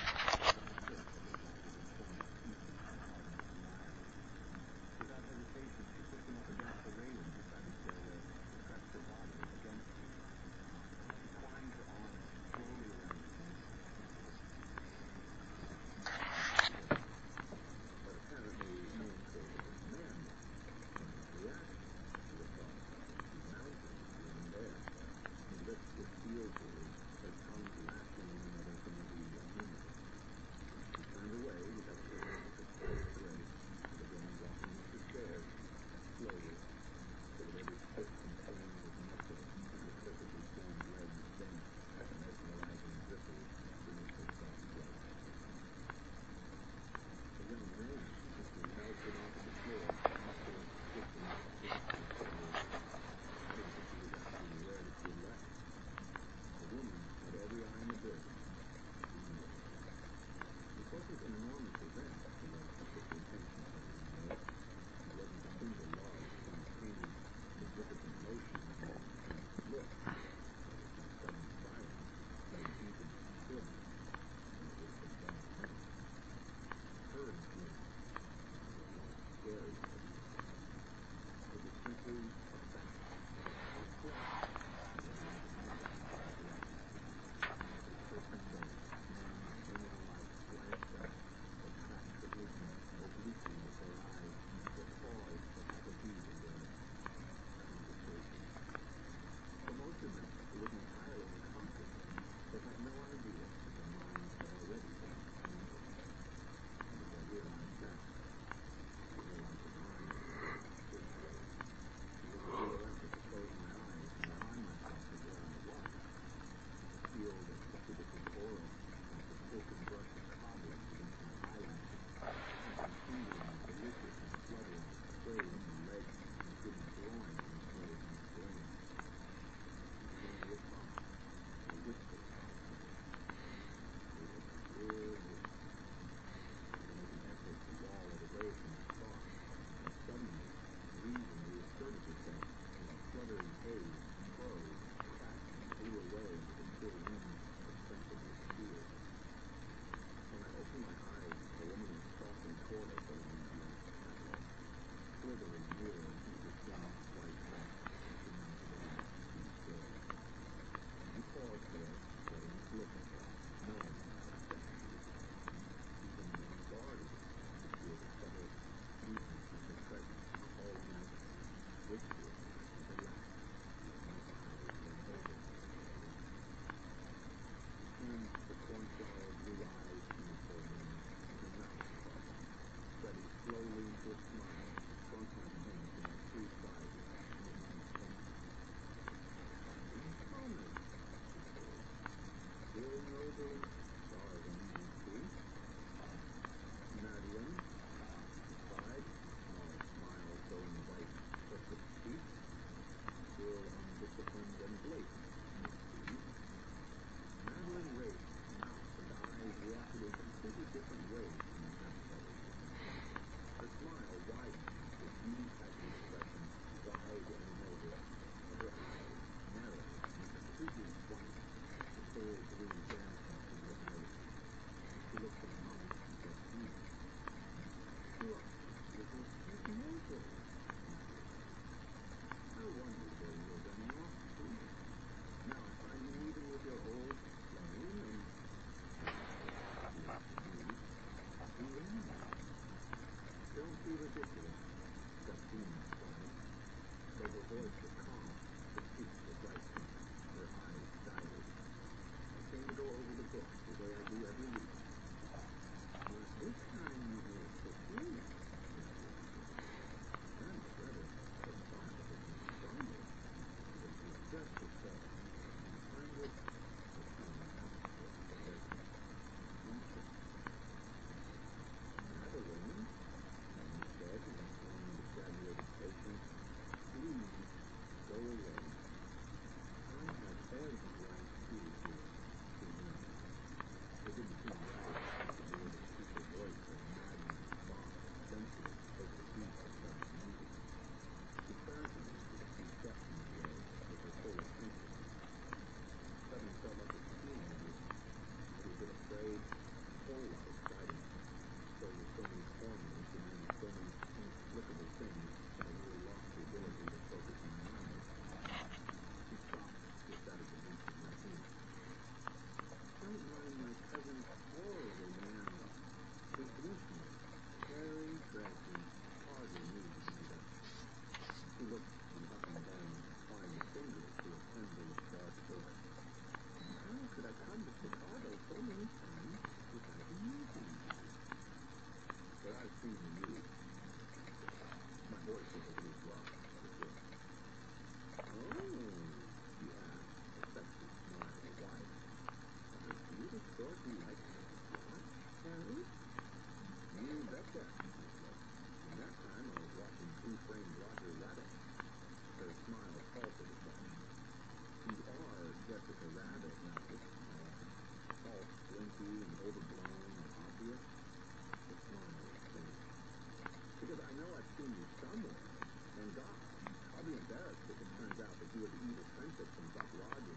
Without hesitation, she pushed him up against the railing beside the stairway and pressed her body against him. She twined her arms slowly around his neck and kissed him. But apparently no one cared what this man was. From his reaction, she would have thought he mounted here and there. His lips were sealed to hers, their tongues lashing one another for maybe a minute. She turned away without turning as her clothes grace, and began walking up the stairs, slowly, so that every twist and turn of muscle and her perfectly formed legs bent, a mesmerizing ripple beneath her soft clothes. The young man, as he melted onto the floor, must have switching off briskly for a little. I didn't think he was actually aware that she had left. The woman had every eye in the building. She knew it. This wasn't an enormous event for the official attention of the young lady. It wasn't a single large, spontaneous, significant motion in the tense look. It was sudden silence, made deep into stillness, and it would have been done in minutes. Her influence was not scary to me. It was simply a fact. A flash of the light of something in her direction. Every person there, woman-like, glanced up, or tracked the movement obliquely with their eyes, or paused for half a beat in their conversation. For most of them, it was entirely unconscious. They had no idea that their minds had already been commingled. And as I realized that, I realized that mine did so. It was a real effort to close my eyes and remind myself of where I was. To feel the succubus's aura like the silken brush of cobwebs against my eyelashes, something tingling, delicious, and fluttering sway in my legs and give me groin as well as my brain. It was only a thought, a whisper thought. It was a clear notion. I made an effort to wall it away from my thoughts, and suddenly reason reasserted itself, and the fluttering haze furrowed, cracked, and blew away into the chill wind that sensibly steered. When I opened my eyes, a woman was stalking toward us along the last catwalk, slithering nearer into the thin, white dress as she mounted on two stairs. We paused there, letting us look at her, knowing how fresh she was. Even unguarded, I could feel the subtle sweetness of her presence calling out to me, whispering in her lap, as my eyes went over her slowly. She turned her cornflower blue eyes to me for a moment, and her mouth parted, spreading slowly into a smile as she shrunk my hand to my three sizes and with my extension. "Finding soulmate," she queried. "Feeling noble, darling, you see?" "Madeline," I replied, a small smile showing white, perfect teeth. "Still undisciplined and blatant, you see." Madeline Wraith's mouth and eyes reacted in completely different ways to my apathetic attention. Her smile widened into a beauty-pageant expression, wide and nervous, but her eyes, narrow and completely white, the pale blue dampness of her iris. She looked at mine and said to me, "What a little sweet morsel," she said. "I wondered where you were running off to. Now I find you moving with your seen you somewhere. And God, I'll be embarrassed if it turns out that you were the evil princess from Buck Rogers.